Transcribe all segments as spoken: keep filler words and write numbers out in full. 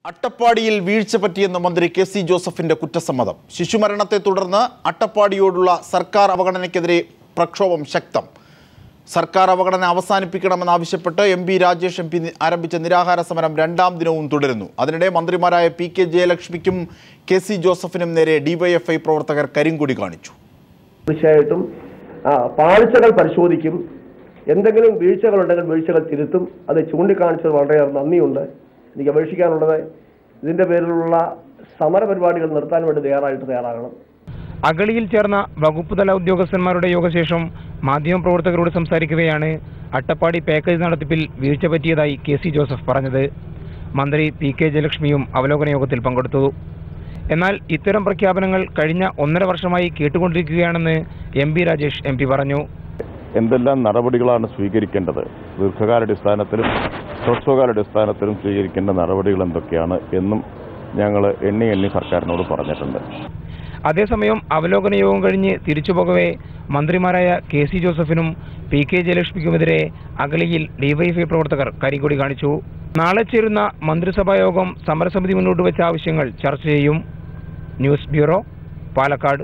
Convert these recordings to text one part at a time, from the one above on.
അട്ടപ്പാടിയിൽ വീഴ്ച പറ്റിയെന്ന് മന്ത്രി കെ സി ജോസഫിന്റെ കുറ്റസമ്മതം. ശിശുമരണത്തെ തുടർന്ന് അട്ടപ്പാടിയോടുള്ള സർക്കാർ അവഗണനയ്ക്കെതിരെ പ്രക്ഷോഭം ശക്തം. സർക്കാർ അവഗണന അവസാനിപ്പിക്കണമെന്നാവശ്യപ്പെട്ട് M P Rajesh M P ആരംഭിച്ച നിരാഹാര സമരം രണ്ടാം ദിനവും തുടരുന്നു. അതിനിടെ മന്ത്രിമാരായ പി കെ ജയലക്ഷ്മിക്കും കെ സി ജോസഫിനും നേരെ ഡിവൈഎഫ്ഐ പ്രവർത്തകർ കരിങ്കൊടി കാണിച്ചു. തീർച്ചയായിട്ടും പാളിച്ചകൾ പരിശോധിക്കും, എന്തെങ്കിലും വീഴ്ചകളുണ്ടെങ്കിൽ വീഴ്ചകൾ തിരുത്തും. അത് ചൂണ്ടിക്കാണിച്ചത് വളരെയേറെ നന്ദിയുണ്ട്. എനിക്ക് അപേക്ഷിക്കാനുള്ളത് ഇതിന്റെ പേരിലുള്ള സമര പരിപാടികൾ നിർത്താൻ വേണ്ടി തയ്യാറായിട്ട് തയ്യാറാകണം. അഗളിയിൽ ചേർന്ന വകുപ്പുതല ഉദ്യോഗസ്ഥന്മാരുടെ യോഗശേഷം മാധ്യമപ്രവർത്തകരോട് സംസാരിക്കുകയാണ് അട്ടപ്പാടി പാക്കേജ് നടത്തിപ്പിൽ വീഴ്ച പറ്റിയതായി കെ സി ജോസഫ് പറഞ്ഞത്. മന്ത്രി പി കെ ജയലക്ഷ്മിയും അവലോകന യോഗത്തിൽ പങ്കെടുത്തു. എന്നാൽ ഇത്തരം പ്രഖ്യാപനങ്ങൾ കഴിഞ്ഞ ഒന്നര വർഷമായി കേട്ടുകൊണ്ടിരിക്കുകയാണെന്ന് M P Rajesh M P പറഞ്ഞു. എന്തെല്ലാം നടപടികളാണ് സ്വീകരിക്കേണ്ടത്, ദീർഘകാലാടിസ്ഥാനത്തിലും ഹ്രസ്വകാലാടിസ്ഥാനത്തിലും സ്വീകരിക്കേണ്ട നടപടികൾ എന്തൊക്കെയാണ് എന്നും ഞങ്ങൾ എണ്ണി എണ്ണി സർക്കാരിനോട് പറഞ്ഞിട്ടുണ്ട്. അതേസമയം അവലോകന യോഗം കഴിഞ്ഞ് തിരിച്ചുപോകവേ മന്ത്രിമാരായ കെ സി ജോസഫിനും പി കെ ജയലക്ഷ്മിക്കുമെതിരെ അഗളിയിൽ ഡിവൈഎഫ്ഐ പ്രവർത്തകർ കരിങ്കൊടി കാണിച്ചു. നാളെ ചേരുന്ന മന്ത്രിസഭാ യോഗം സമരസമിതി മുന്നോട്ട് വെച്ച ആവശ്യങ്ങൾ ചർച്ച ചെയ്യും. News bureau, Palakkad.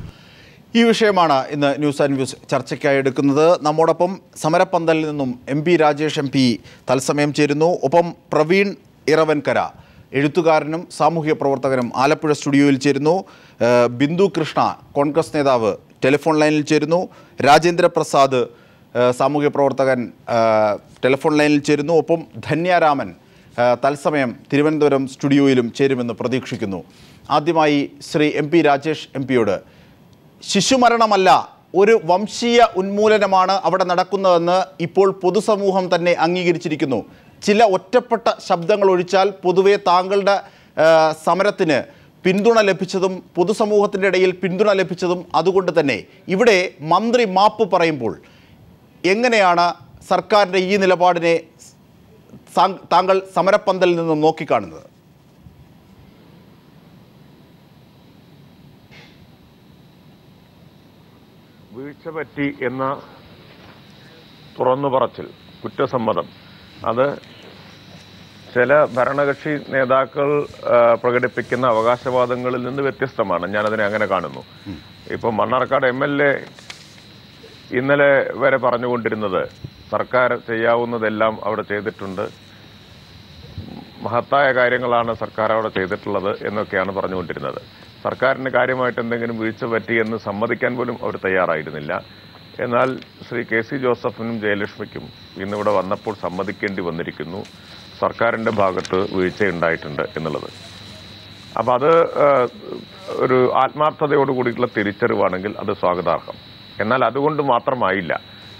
ഈ വിഷയമാണ് ഇന്ന് ന്യൂസ് ആൻഡ് വ്യൂസ് ചർച്ചയ്ക്കായി എടുക്കുന്നത്. നമ്മോടൊപ്പം സമരപ്പന്തലിൽ നിന്നും M P Rajesh M P തത്സമയം ചേരുന്നു. ഒപ്പം പ്രവീൺ ഇറവൻകര, എഴുത്തുകാരനും സാമൂഹിക പ്രവർത്തകനും, ആലപ്പുഴ സ്റ്റുഡിയോയിൽ ചേരുന്നു. ബിന്ദു കൃഷ്ണ, കോൺഗ്രസ് നേതാവ്, ടെലിഫോൺ ലൈനിൽ ചേരുന്നു. രാജേന്ദ്ര പ്രസാദ്, സാമൂഹിക പ്രവർത്തകൻ, ടെലിഫോൺ ലൈനിൽ ചേരുന്നു. ഒപ്പം ധന്യാരാമൻ തത്സമയം തിരുവനന്തപുരം സ്റ്റുഡിയോയിലും ചേരുമെന്ന് പ്രതീക്ഷിക്കുന്നു. ആദ്യമായി Shri M P Rajesh M പിയോട്, ശിശുമരണമല്ല, ഒരു വംശീയ ഉന്മൂലനമാണ് അവിടെ നടക്കുന്നതെന്ന് ഇപ്പോൾ പൊതുസമൂഹം തന്നെ അംഗീകരിച്ചിരിക്കുന്നു. ചില ഒറ്റപ്പെട്ട ശബ്ദങ്ങൾ ഒഴിച്ചാൽ പൊതുവെ താങ്കളുടെ സമരത്തിന് പിന്തുണ ലഭിച്ചതും പൊതുസമൂഹത്തിൻ്റെ ഇടയിൽ പിന്തുണ ലഭിച്ചതും അതുകൊണ്ട് തന്നെ ഇവിടെ മന്ത്രി മാപ്പ് പറയുമ്പോൾ എങ്ങനെയാണ് സർക്കാരിൻ്റെ ഈ നിലപാടിനെ താങ്കൾ സമരപ്പന്തലിൽ നിന്നും നോക്കിക്കാണുന്നത്? വീഴ്ച പറ്റി എന്ന തുറന്നു പറച്ചിൽ, കുറ്റസമ്മതം, അത് ചില ഭരണകക്ഷി നേതാക്കൾ പ്രകടിപ്പിക്കുന്ന അവകാശവാദങ്ങളിൽ നിന്ന് വ്യത്യസ്തമാണ്. ഞാനതിനെ അങ്ങനെ കാണുന്നു. ഇപ്പം മണ്ണാർക്കാട് എം എൽ എ ഇന്നലെ വരെ പറഞ്ഞുകൊണ്ടിരുന്നത് സർക്കാർ ചെയ്യാവുന്നതെല്ലാം അവിടെ ചെയ്തിട്ടുണ്ട്, മഹത്തായ കാര്യങ്ങളാണ് സർക്കാർ അവിടെ ചെയ്തിട്ടുള്ളത് എന്നൊക്കെയാണ് പറഞ്ഞുകൊണ്ടിരുന്നത്. സർക്കാരിന് കാര്യമായിട്ട് എന്തെങ്കിലും വീഴ്ച പറ്റിയെന്ന് സമ്മതിക്കാൻ പോലും അവർ തയ്യാറായിരുന്നില്ല. എന്നാൽ ശ്രീ കെ സി ജോസഫിനും ജയലക്ഷ്മിക്കും ഇന്നിവിടെ വന്നപ്പോൾ സമ്മതിക്കേണ്ടി വന്നിരിക്കുന്നു സർക്കാരിൻ്റെ ഭാഗത്ത് വീഴ്ചയുണ്ടായിട്ടുണ്ട് എന്നുള്ളത്. അപ്പം അത് ഒരു ആത്മാർത്ഥതയോട് കൂടിയിട്ടുള്ള തിരിച്ചറിവാണെങ്കിൽ അത് സ്വാഗതാർഹം. എന്നാൽ അതുകൊണ്ട് മാത്രമായില്ല.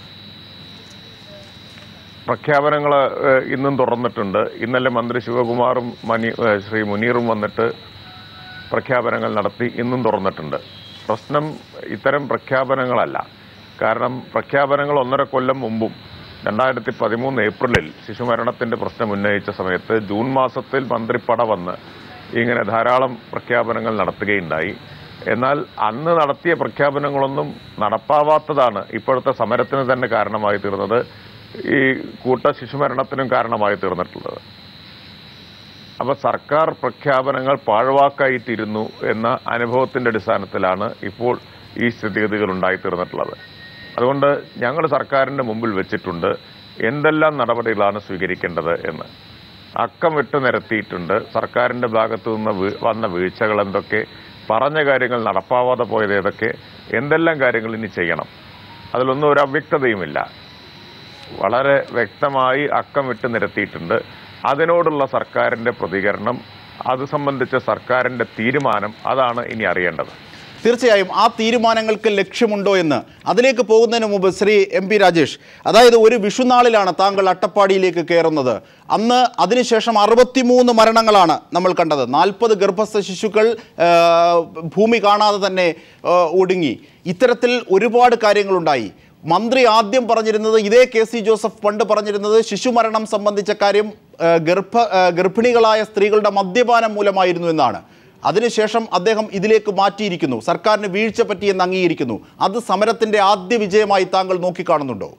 പ്രഖ്യാപനങ്ങൾ ഇന്നും തുറന്നിട്ടുണ്ട്. ഇന്നലെ മന്ത്രി ശിവകുമാറും മനി ശ്രീ മുനീറും വന്നിട്ട് പ്രഖ്യാപനങ്ങൾ നടത്തി, ഇന്നും തുറന്നിട്ടുണ്ട്. പ്രശ്നം ഇത്തരം പ്രഖ്യാപനങ്ങളല്ല. കാരണം പ്രഖ്യാപനങ്ങൾ ഒന്നര കൊല്ലം മുമ്പും രണ്ടായിരത്തി പതിമൂന്ന് ഏപ്രിലിൽ ശിശുമരണത്തിൻ്റെ പ്രശ്നം ഉന്നയിച്ച സമയത്ത് ജൂൺ മാസത്തിൽ മന്ത്രിപ്പട വന്ന് ഇങ്ങനെ ധാരാളം പ്രഖ്യാപനങ്ങൾ നടത്തുകയുണ്ടായി. എന്നാൽ അന്ന് നടത്തിയ പ്രഖ്യാപനങ്ങളൊന്നും നടപ്പാവാത്തതാണ് ഇപ്പോഴത്തെ സമരത്തിന് തന്നെ കാരണമായി തീർന്നത്, ഈ കൂട്ട ശിശുമരണത്തിനും കാരണമായി തീർന്നിട്ടുള്ളത്. അപ്പോൾ സർക്കാർ പ്രഖ്യാപനങ്ങൾ പാഴ്വാക്കായിത്തീരുന്നു എന്ന അനുഭവത്തിൻ്റെ അടിസ്ഥാനത്തിലാണ് ഇപ്പോൾ ഈ സ്ഥിതിഗതികൾ ഉണ്ടായിത്തീർന്നിട്ടുള്ളത്. അതുകൊണ്ട് ഞങ്ങൾ സർക്കാരിൻ്റെ മുമ്പിൽ വെച്ചിട്ടുണ്ട് എന്തെല്ലാം നടപടികളാണ് സ്വീകരിക്കേണ്ടത് എന്ന്. അക്കം വിട്ട് നിരത്തിയിട്ടുണ്ട്. സർക്കാരിൻ്റെ ഭാഗത്തു നിന്ന് വന്ന വീഴ്ചകൾ എന്തൊക്കെ, പറഞ്ഞ കാര്യങ്ങൾ നടപ്പാവാതെ പോയത് ഏതൊക്കെ, എന്തെല്ലാം കാര്യങ്ങൾ ഇനി ചെയ്യണം, അതിലൊന്നും ഒരു അവ്യക്തതയുമില്ല. വളരെ വ്യക്തമായി അക്കം വിട്ട് നിരത്തിയിട്ടുണ്ട്. അതിനോടുള്ള സർക്കാരിൻ്റെ പ്രതികരണം, അത് സംബന്ധിച്ച സർക്കാരിൻ്റെ തീരുമാനം, അതാണ് ഇനി അറിയേണ്ടത്. തീർച്ചയായും ആ തീരുമാനങ്ങൾക്ക് ലക്ഷ്യമുണ്ടോ എന്ന് അതിലേക്ക് പോകുന്നതിന് മുമ്പ് ശ്രീ എം പി രാജേഷ്, അതായത് ഒരു വിഷുനാളിലാണ് താങ്കൾ അട്ടപ്പാടിയിലേക്ക് കയറുന്നത്. അന്ന് അതിനുശേഷം അറുപത്തിമൂന്ന് മരണങ്ങളാണ് നമ്മൾ കണ്ടത്. നാൽപ്പത് ഗർഭസ്ഥ ശിശുക്കൾ ഭൂമി കാണാതെ തന്നെ ഒടുങ്ങി. ഇത്തരത്തിൽ ഒരുപാട് കാര്യങ്ങളുണ്ടായി. മന്ത്രി ആദ്യം പറഞ്ഞിരുന്നത്, ഇതേ കെ സി ജോസഫ് പണ്ട് പറഞ്ഞിരുന്നത്, ശിശുമരണം സംബന്ധിച്ച കാര്യം ഗർഭ ഗർഭിണികളായ സ്ത്രീകളുടെ മദ്യപാനം മൂലമായിരുന്നു എന്നാണ്. അതിനുശേഷം അദ്ദേഹം ഇതിലേക്ക് മാറ്റിയിരിക്കുന്നു, സർക്കാരിന് വീഴ്ച പറ്റിയെന്ന് അംഗീകരിക്കുന്നു. അത് സമരത്തിന്റെ ആദ്യ വിജയമായി താങ്കൾ നോക്കിക്കാണുന്നുണ്ടോ?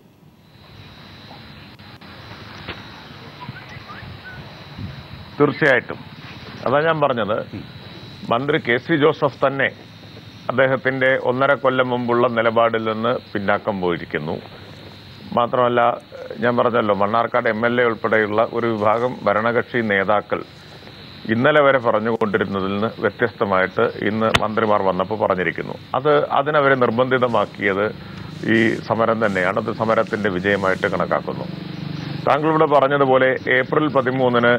തീർച്ചയായിട്ടും അതാ ഞാൻ പറഞ്ഞത്. മന്ത്രി കെ സി ജോസഫ് തന്നെ അദ്ദേഹത്തിൻ്റെ ഒന്നര കൊല്ലം മുമ്പുള്ള നിലപാടിൽ നിന്ന് പിന്നാക്കം പോയിരിക്കുന്നു. മാത്രമല്ല, ഞാൻ പറഞ്ഞല്ലോ, മണ്ണാർക്കാട് എം എൽ എ ഉൾപ്പെടെയുള്ള ഒരു വിഭാഗം ഭരണകക്ഷി നേതാക്കൾ ഇന്നലെ വരെ പറഞ്ഞുകൊണ്ടിരുന്നതിൽ നിന്ന് വ്യത്യസ്തമായിട്ട് ഇന്ന് മന്ത്രിമാർ വന്നപ്പോൾ പറഞ്ഞിരിക്കുന്നു. അത് അതിനവരെ നിർബന്ധിതമാക്കിയത് ഈ സമരം തന്നെയാണ്. അത് സമരത്തിൻ്റെ വിജയമായിട്ട് കണക്കാക്കുന്നു. താങ്കളിവിടെ പറഞ്ഞതുപോലെ ഏപ്രിൽ പതിമൂന്നിന്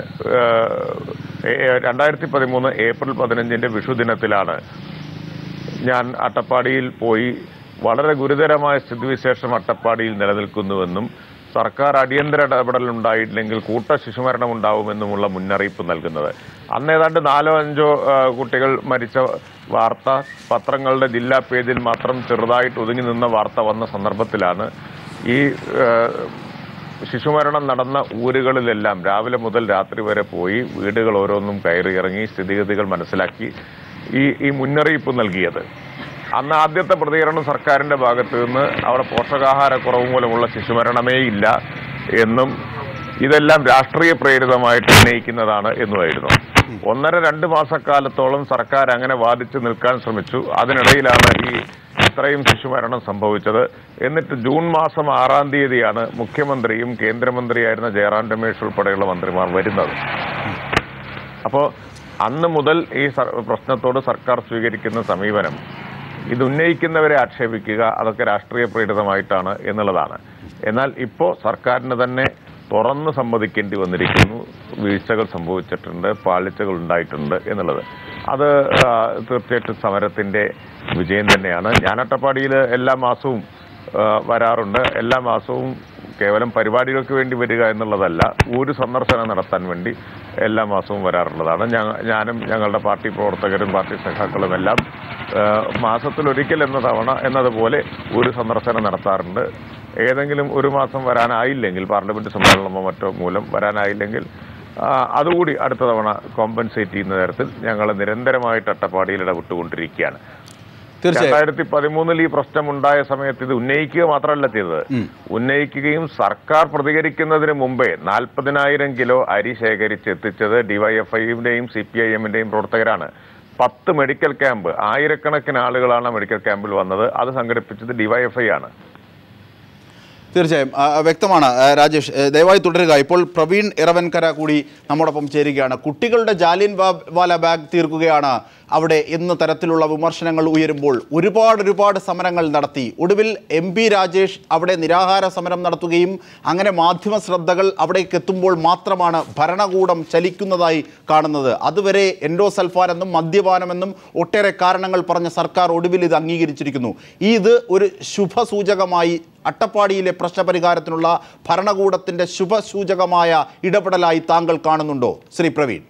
രണ്ടായിരത്തി പതിമൂന്ന് ഏപ്രിൽ പതിനഞ്ചിൻ്റെ വിഷുദിനത്തിലാണ് ഞാൻ അട്ടപ്പാടിയിൽ പോയി വളരെ ഗുരുതരമായ സ്ഥിതിവിശേഷം അട്ടപ്പാടിയിൽ നിലനിൽക്കുന്നുവെന്നും സർക്കാർ അടിയന്തര ഇടപെടലുണ്ടായില്ലെങ്കിൽ കൂട്ട ശിശുമരണം ഉണ്ടാവുമെന്നുമുള്ള മുന്നറിയിപ്പ് നൽകുന്നത്. അന്ന് ഏതാണ്ട് നാലോ അഞ്ചോ കുട്ടികൾ മരിച്ച വാർത്ത പത്രങ്ങളുടെ ജില്ലാ പേജിൽ മാത്രം ചെറുതായിട്ട് ഒതുങ്ങി നിന്ന വാർത്ത വന്ന സന്ദർഭത്തിലാണ് ഈ ശിശുമരണം നടന്ന ഊരുകളിലെല്ലാം രാവിലെ മുതൽ രാത്രി വരെ പോയി വീടുകൾ ഓരോന്നും കയറി ഇറങ്ങി സ്ഥിതിഗതികൾ മനസ്സിലാക്കി ഈ ഈ മുന്നറിയിപ്പ് നൽകിയത്. അന്ന് ആദ്യത്തെ പ്രതികരണം സർക്കാരിൻ്റെ ഭാഗത്തു നിന്ന് അവിടെ പോഷകാഹാരക്കുറവ് മൂലമുള്ള ശിശുമരണമേ ഇല്ല എന്നും ഇതെല്ലാം രാഷ്ട്രീയ പ്രേരിതമായിട്ട് ഉന്നയിക്കുന്നതാണ് എന്നുമായിരുന്നു. ഒന്നര രണ്ട് മാസക്കാലത്തോളം സർക്കാർ അങ്ങനെ വാദിച്ചു നിൽക്കാൻ ശ്രമിച്ചു. അതിനിടയിലാണ് ഈ ഇത്രയും ശിശുമരണം സംഭവിച്ചത്. എന്നിട്ട് ജൂൺ മാസം ആറാം തീയതിയാണ് മുഖ്യമന്ത്രിയും കേന്ദ്രമന്ത്രിയായിരുന്ന ജയറാം രമേശ് ഉൾപ്പെടെയുള്ള മന്ത്രിമാർ വരുന്നത്. അപ്പോൾ അന്ന് മുതൽ ഈ പ്രശ്നത്തോട് സർക്കാർ സ്വീകരിക്കുന്ന സമീപനം ഇത് ഉന്നയിക്കുന്നവരെ ആക്ഷേപിക്കുക, അതൊക്കെ രാഷ്ട്രീയ പ്രേരിതമായിട്ടാണ് എന്നുള്ളതാണ്. എന്നാൽ ഇപ്പോൾ സർക്കാരിന് തന്നെ തുറന്ന് സമ്മതിക്കേണ്ടി വന്നിരിക്കുന്നു, വീഴ്ചകൾ സംഭവിച്ചിട്ടുണ്ട്, പാളിച്ചകൾ ഉണ്ടായിട്ടുണ്ട് എന്നുള്ളത്. അത് തീർച്ചയായിട്ടും സമരത്തിൻ്റെ വിജയം തന്നെയാണ്. ഞാൻ അട്ടപ്പാടിയിൽ എല്ലാ മാസവും വരാറുണ്ട്. എല്ലാ മാസവും കേവലം പരിപാടികൾക്ക് വേണ്ടി വരിക എന്നുള്ളതല്ല, ഒരു സന്ദർശനം നടത്താൻ വേണ്ടി എല്ലാ മാസവും വരാറുള്ളതാണ്. ഞാനും ഞങ്ങളുടെ പാർട്ടി പ്രവർത്തകരും പാർട്ടി സഖാക്കളും എല്ലാം മാസത്തിലൊരിക്കൽ എന്ന തവണ എന്നതുപോലെ ഒരു സന്ദർശനം നടത്താറുണ്ട്. ഏതെങ്കിലും ഒരു മാസം വരാനായില്ലെങ്കിൽ, പാർലമെന്റ് സമ്മേളനമോ മറ്റോ മൂലം വരാനായില്ലെങ്കിൽ അതുകൂടി അടുത്ത തവണ കോമ്പൻസേറ്റ് ചെയ്യുന്ന തരത്തിൽ ഞങ്ങൾ നിരന്തരമായിട്ട് അട്ടപ്പാടിയിൽ ഇടപെട്ടുകൊണ്ടിരിക്കുകയാണ്. രണ്ടായിരത്തി പതിമൂന്നിൽ ഈ പ്രശ്നം ഉണ്ടായ സമയത്ത് ഇത് ഉന്നയിക്കുക മാത്രമല്ല ചെയ്തത്, ഉന്നയിക്കുകയും സർക്കാർ പ്രതികരിക്കുന്നതിന് മുമ്പേ നാൽപ്പതിനായിരം കിലോ അരി ശേഖരിച്ച് എത്തിച്ചത് ഡിവൈഎഫ്ഐയുടെയും സി പി ഐ എമ്മിന്റെയും പ്രവർത്തകരാണ്. പത്ത് മെഡിക്കൽ ക്യാമ്പ്, ആയിരക്കണക്കിന് ആളുകളാണ് മെഡിക്കൽ ക്യാമ്പിൽ വന്നത്. അത് സംഘടിപ്പിച്ചത് ഡിവൈഎഫ്ഐ ആണ്. തീർച്ചയായും വ്യക്തമാണ്. രാജേഷ്, ദയവായി തുടരുക. ഇപ്പോൾ പ്രവീൺ ഇറവൻകര കൂടി നമ്മോടൊപ്പം ചേരുകയാണ്. കുട്ടികളുടെ ജാലിയൻ വാല ബാഗ് തീർക്കുകയാണ് അവിടെ എന്ന തരത്തിലുള്ള വിമർശനങ്ങൾ ഉയരുമ്പോൾ ഒരുപാട് ഒരുപാട് സമരങ്ങൾ നടത്തി. ഒടുവിൽ എം പി രാജേഷ് അവിടെ നിരാഹാര സമരം നടത്തുകയും അങ്ങനെ മാധ്യമ ശ്രദ്ധകൾ അവിടേക്ക് എത്തുമ്പോൾ മാത്രമാണ് ഭരണകൂടം ചലിക്കുന്നതായി കാണുന്നത്. അതുവരെ എൻഡോസൾഫാനെന്നും മദ്യപാനമെന്നും ഒട്ടേറെ കാരണങ്ങൾ പറഞ്ഞ സർക്കാർ ഒടുവിൽ ഇത് അംഗീകരിച്ചിരിക്കുന്നു. ഇത് ഒരു ശുഭസൂചകമായി, അട്ടപ്പാടിയിലെ പ്രശ്നപരിഹാരത്തിനുള്ള ഭരണകൂടത്തിൻ്റെ ശുഭസൂചകമായ ഇടപെടലായി താങ്കൾ കാണുന്നുണ്ടോ ശ്രീ പ്രവീൺ?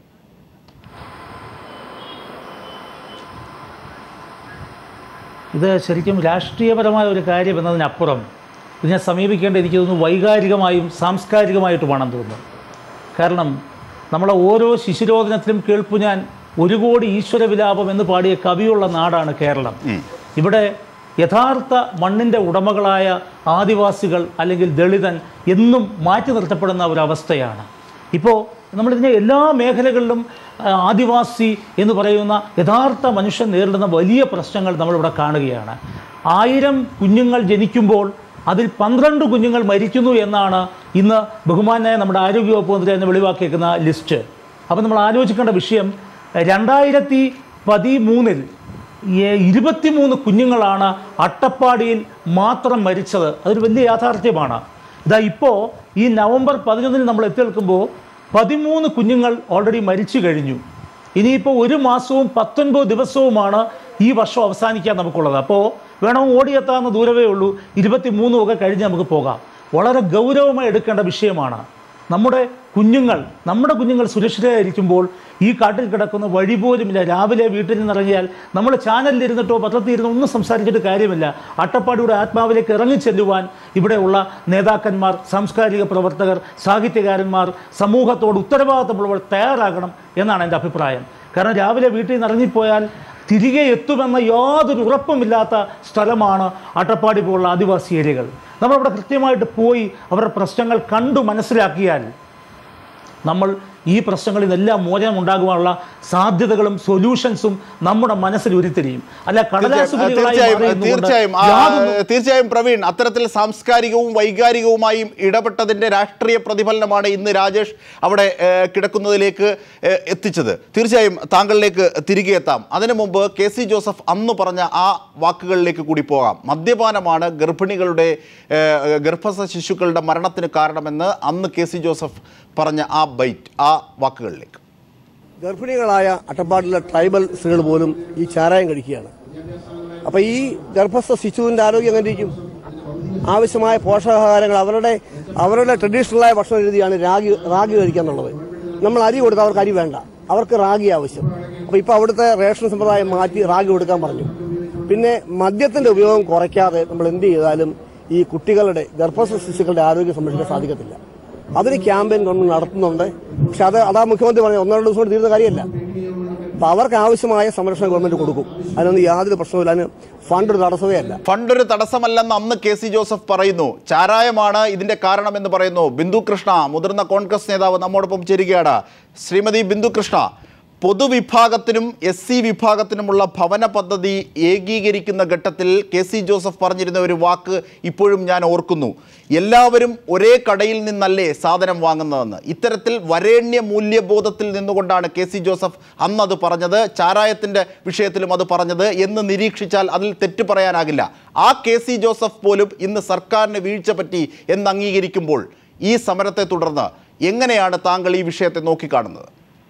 ഇത് ശരിക്കും രാഷ്ട്രീയപരമായ ഒരു കാര്യം എന്നതിനപ്പുറം ഇതിനെ സമീപിക്കേണ്ട എനിക്ക് തോന്നുന്നു വൈകാരികമായും സാംസ്കാരികമായിട്ടുമാണെന്ന് തോന്നുന്നു. കാരണം നമ്മളെ ഓരോ ശിശുരോധനത്തിലും കേൾപ്പു ഞാൻ ഒരു കോടി ഈശ്വര വിലാപം എന്ന് പാടിയ കവിയുള്ള നാടാണ് കേരളം. ഇവിടെ യഥാർത്ഥ മണ്ണിൻ്റെ ഉടമകളായ ആദിവാസികൾ അല്ലെങ്കിൽ ദളിതൻ എന്നും മാറ്റി നിർത്തപ്പെടുന്ന ഒരവസ്ഥയാണ്. ഇപ്പോൾ നമ്മളിതിനെ എല്ലാ മേഖലകളിലും ആദിവാസി എന്ന് പറയുന്ന യഥാർത്ഥ മനുഷ്യൻ നേരിടുന്ന വലിയ പ്രശ്നങ്ങൾ നമ്മളിവിടെ കാണുകയാണ്. ആയിരം കുഞ്ഞുങ്ങൾ ജനിക്കുമ്പോൾ അതിൽ പന്ത്രണ്ട് കുഞ്ഞുങ്ങൾ മരിക്കുന്നു എന്നാണ് ഇന്ന് ബഹുമാനായ നമ്മുടെ ആരോഗ്യവകുപ്പ് മന്ത്രി എന്ന് വെളിവാക്കിയേക്കുന്ന ലിസ്റ്റ്. അപ്പോൾ നമ്മൾ ആലോചിക്കേണ്ട വിഷയം, രണ്ടായിരത്തി പതിമൂന്നിൽ ഇരുപത്തിമൂന്ന് കുഞ്ഞുങ്ങളാണ് അട്ടപ്പാടിയിൽ മാത്രം മരിച്ചത്. അതൊരു വലിയ യാഥാർത്ഥ്യമാണ്. ഇതാ ഇപ്പോൾ ഈ നവംബർ പതിനൊന്നിന് നമ്മൾ എത്തി നിൽക്കുമ്പോൾ പതിമൂന്ന് കുഞ്ഞുങ്ങൾ ഓൾറെഡി മരിച്ചു കഴിഞ്ഞു. ഇനിയിപ്പോൾ ഒരു മാസവും പത്തൊൻപത് ദിവസവുമാണ് ഈ വർഷം അവസാനിക്കാൻ നമുക്കുള്ളത്. അപ്പോൾ വേണം ഓടിയെത്താവുന്ന ദൂരമേ ഉള്ളൂ. ഇരുപത്തി മൂന്നും ഒക്കെ കഴിഞ്ഞ് നമുക്ക് പോകാം. വളരെ ഗൗരവമായി എടുക്കേണ്ട വിഷയമാണ്. നമ്മുടെ കുഞ്ഞുങ്ങൾ നമ്മുടെ കുഞ്ഞുങ്ങൾ സുരക്ഷിതരായിരിക്കുമ്പോൾ ഈ കാട്ടിൽ കിടക്കുന്ന വഴി പോലുമില്ല. രാവിലെ വീട്ടിൽ നിന്നിറങ്ങിയാൽ നമ്മൾ ചാനലിലിരുന്നിട്ടോ പത്രത്തിലിരുന്നോ ഒന്നും സംസാരിച്ചിട്ട് കാര്യമില്ല. അട്ടപ്പാടിയുടെ ആത്മാവിലേക്ക് ഇറങ്ങിച്ചെല്ലുവാൻ ഇവിടെയുള്ള നേതാക്കന്മാർ, സാംസ്കാരിക പ്രവർത്തകർ, സാഹിത്യകാരന്മാർ, സമൂഹത്തോട് ഉത്തരവാദിത്തമുള്ളവർ തയ്യാറാകണം എന്നാണ് എൻ്റെ അഭിപ്രായം. കാരണം രാവിലെ വീട്ടിൽ നിന്ന് ഇറങ്ങിപ്പോയാൽ തിരികെ എത്തുമെന്ന യാതൊരു ഉറപ്പുമില്ലാത്ത സ്ഥലമാണ് അട്ടപ്പാടി പോലുള്ള ആദിവാസി ഏരിയകൾ. നമ്മളവിടെ കൃത്യമായിട്ട് പോയി അവരുടെ പ്രശ്നങ്ങൾ കണ്ടു മനസ്സിലാക്കിയാൽ നമ്മൾ ഈ പ്രശ്നങ്ങളിൽ നിന്നെല്ലാം മോചനം ഉണ്ടാകുവാനുള്ള സാധ്യതകളും സൊല്യൂഷൻസും നമ്മുടെ മനസ്സിൽ ഉരുത്തിരിയും. അല്ല തീർച്ചയായും തീർച്ചയായും പ്രവീൺ, അത്തരത്തിൽ സാംസ്കാരികവും വൈകാരികവുമായും ഇടപെട്ടതിന്റെ രാഷ്ട്രീയ പ്രതിഫലനമാണ് ഇന്ന് രാജേഷ് അവിടെ കിടക്കുന്നതിലേക്ക് എത്തിച്ചത്. തീർച്ചയായും താങ്കളിലേക്ക് തിരികെ എത്താം. അതിനു മുമ്പ് കെ സി ജോസഫ് അന്ന് പറഞ്ഞ ആ വാക്കുകളിലേക്ക് കൂടി പോകാം. മദ്യപാനമാണ് ഗർഭിണികളുടെ ഗർഭസ്ഥ ശിശുക്കളുടെ മരണത്തിന് കാരണമെന്ന് അന്ന് കെ സി ജോസഫ് പറഞ്ഞ ആ ബൈറ്റ്, ആ വാക്കുകളിലേക്ക്. ഗർഭിണികളായ അട്ടപ്പാടിലെ ട്രൈബൽ സ്ത്രീകൾ പോലും ഈ ചാരായം കഴിക്കുകയാണ്. അപ്പോൾ ഈ ഗർഭസ്ഥ ശിശുവിൻ്റെ ആരോഗ്യം എങ്ങനെ ഇരിക്കും? ആവശ്യമായ പോഷകാഹാരങ്ങൾ അവരുടെ അവരുടെ ട്രഡീഷണലായ ഭക്ഷണ രീതിയാണ് രാഗി റാഗി കഴിക്കുക എന്നുള്ളത്. നമ്മൾ അരി കൊടുത്താൽ അവർക്ക് അരി വേണ്ട, അവർക്ക് റാഗി ആവശ്യം. അപ്പോൾ ഇപ്പോൾ അവിടുത്തെ റേഷൻ സമ്പ്രദായം മാറ്റി റാഗി കൊടുക്കാൻ പറഞ്ഞു. പിന്നെ മദ്യത്തിൻ്റെ ഉപയോഗം കുറയ്ക്കാതെ നമ്മൾ എന്ത് ചെയ്താലും ഈ കുട്ടികളുടെ ഗർഭസ്ഥ ശിശുക്കളുടെ ആരോഗ്യം സംരക്ഷിക്കാൻ സാധിക്കത്തില്ല. അതിന് ക്യാമ്പയിൻ ഗവൺമെന്റ് നടത്തുന്നുണ്ട്. പക്ഷെ അത് അതാ മുഖ്യമന്ത്രി പറഞ്ഞു ഒന്നോ രണ്ട് ദിവസം കൊണ്ട് തീരുന്ന കാര്യമല്ല. അപ്പൊ അവർക്ക് ആവശ്യമായ സംരക്ഷണം ഗവൺമെന്റ് കൊടുക്കും. അതിനൊന്നും യാതൊരു പ്രശ്നവുമില്ല. അതിന് ഫണ്ട് ഒരു തടസ്സമേ അല്ല. ഫണ്ട് ഒരു തടസ്സമല്ലെന്ന് അന്ന് കെ സി ജോസഫ് പറയുന്നു. ചാരായമാണ് ഇതിന്റെ കാരണമെന്ന് പറയുന്നു. ബിന്ദു കൃഷ്ണ, മുതിർന്ന കോൺഗ്രസ് നേതാവ്, നമ്മോടൊപ്പം ചേരുകയാണ്. ശ്രീമതി ബിന്ദു കൃഷ്ണ, പൊതുവിഭാഗത്തിനും എസ് സി വിഭാഗത്തിനുമുള്ള ഭവന പദ്ധതി ഏകീകരിക്കുന്ന ഘട്ടത്തിൽ കെ സി ജോസഫ് പറഞ്ഞിരുന്ന ഒരു വാക്ക് ഇപ്പോഴും ഞാൻ ഓർക്കുന്നു. എല്ലാവരും ഒരേ കടയിൽ നിന്നല്ലേ സാധനം വാങ്ങുന്നതെന്ന്. ഇത്തരത്തിൽ വരേണ്യ മൂല്യബോധത്തിൽ നിന്നുകൊണ്ടാണ് കെ സി ജോസഫ് അന്നത് പറഞ്ഞത്. ചാരായത്തിൻ്റെ വിഷയത്തിലും അത് പറഞ്ഞത് എന്ന് നിരീക്ഷിച്ചാൽ അതിൽ തെറ്റ് പറയാനാകില്ല. ആ കെ സി ജോസഫ് പോലും ഇന്ന് സർക്കാരിന് വീഴ്ച പറ്റി എന്ന് അംഗീകരിക്കുമ്പോൾ ഈ സമരത്തെ തുടർന്ന് എങ്ങനെയാണ് താങ്കൾ ഈ വിഷയത്തെ നോക്കിക്കാണുന്നത്?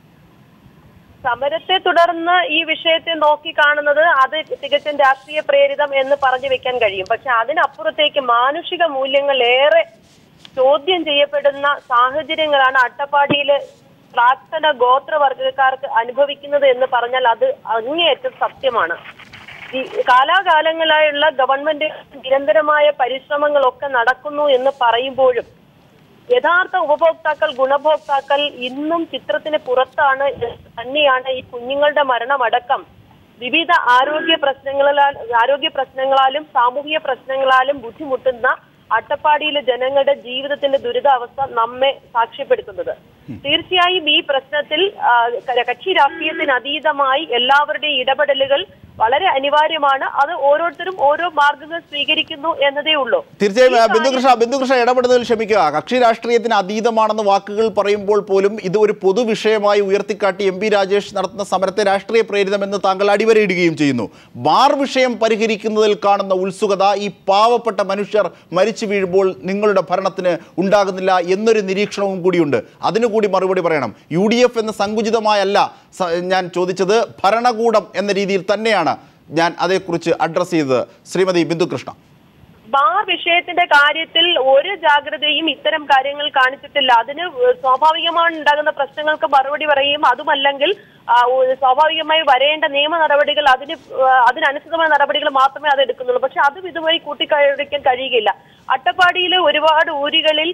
സമരത്തെ തുടർന്ന് ഈ വിഷയത്തെ നോക്കി കാണുന്നത് അത് തികച്ചും രാഷ്ട്രീയ പ്രേരിതം എന്ന് പറഞ്ഞു വെക്കാൻ കഴിയും. പക്ഷെ അതിനപ്പുറത്തേക്ക് മാനുഷിക മൂല്യങ്ങൾ ഏറെ ചോദ്യം ചെയ്യപ്പെടുന്ന സാഹചര്യങ്ങളാണ് അട്ടപ്പാടിയിലെ പ്രാക്തന ഗോത്രവർഗക്കാർക്ക് അനുഭവിക്കുന്നത് എന്ന് പറഞ്ഞാൽ അത് അങ്ങേയറ്റം സത്യമാണ്. ഈ കാലാകാലങ്ങളായുള്ള ഗവൺമെന്റ് നിരന്തരമായ പരിശ്രമങ്ങളൊക്കെ നടക്കുന്നു എന്ന് പറയുമ്പോഴും യഥാർത്ഥ ഉപഭോക്താക്കൾ, ഗുണഭോക്താക്കൾ ഇന്നും ചിത്രത്തിന് പുറത്താണ് തന്നെയാണ് ഈ കുഞ്ഞുങ്ങളുടെ മരണമടക്കം വിവിധ ആരോഗ്യ പ്രശ്നങ്ങളാൽ ആരോഗ്യ പ്രശ്നങ്ങളാലും സാമൂഹിക പ്രശ്നങ്ങളാലും ബുദ്ധിമുട്ടുന്ന അട്ടപ്പാടിയിലെ ജനങ്ങളുടെ ജീവിതത്തിന്റെ ദുരിതാവസ്ഥ നമ്മെ സാക്ഷ്യപ്പെടുത്തുന്നത്. തീർച്ചയായും ഈ പ്രശ്നത്തിൽ കക്ഷി രാഷ്ട്രീയത്തിന് അതീതമായി എല്ലാവരുടെയും ഇടപെടലുകൾ വളരെ അനിവാര്യമാണ്. അത് ഓരോരുത്തരും ഓരോ മാർഗങ്ങൾ സ്വീകരിക്കുന്നു എന്നതേ ഉള്ളൂ. തീർച്ചയായും ബിന്ദുകൃഷ്ണ ബിന്ദുകൃഷ്ണ ഇടപെടുന്നതിൽ ക്ഷമിക്കുക. കക്ഷി രാഷ്ട്രീയത്തിന് അതീതമാണെന്ന് വാക്കുകൾ പറയുമ്പോൾ പോലും ഇത് ഒരു പൊതുവിഷയമായി ഉയർത്തിക്കാട്ടി എം പി രാജേഷ് നടത്തുന്ന സമരത്തെ രാഷ്ട്രീയ പ്രേരിതമെന്ന് താങ്കൾ അടിവരയിടുകയും ചെയ്യുന്നു. ബാർ വിഷയം പരിഹരിക്കുന്നതിൽ കാണുന്ന ഉത്സുകത ഈ പാവപ്പെട്ട മനുഷ്യർ മരിച്ചു വീഴുമ്പോൾ നിങ്ങളുടെ ഭരണത്തിന് ഉണ്ടാകുന്നില്ല എന്നൊരു നിരീക്ഷണവും കൂടിയുണ്ട്. അതിനുകൂടി മറുപടി പറയണം. യു ഡി എഫ് എന്ന സങ്കുചിതമായല്ല ഞാൻ ചോദിച്ചത്, ഭരണകൂടം എന്ന രീതിയിൽ തന്നെയാണ് ഞാൻ അതേക്കുറിച്ച് അഡ്രസ് ചെയ്തത്. ശ്രീമതി ബിന്ദു കൃഷ്ണ, ബാർ വിഷയത്തിന്റെ കാര്യത്തിൽ ഒരു ജാഗ്രതയും ഇത്തരം കാര്യങ്ങൾ കാണിച്ചിട്ടില്ല. അതിന് സ്വാഭാവികമായി ഉണ്ടാകുന്ന പ്രശ്നങ്ങൾക്ക് മറുപടി പറയും. അതുമല്ലെങ്കിൽ സ്വാഭാവികമായി വരേണ്ട നിയമ നടപടികൾ അതിന് അതിനനുസൃതമായ നടപടികൾ മാത്രമേ അത് എടുക്കുന്നുള്ളൂ. പക്ഷെ അതും ഇതുവഴി കൂട്ടിക്കഴിക്കാൻ കഴിയുകയില്ല. അട്ടപ്പാടിയിലെ ഒരുപാട് ഊരുകളിൽ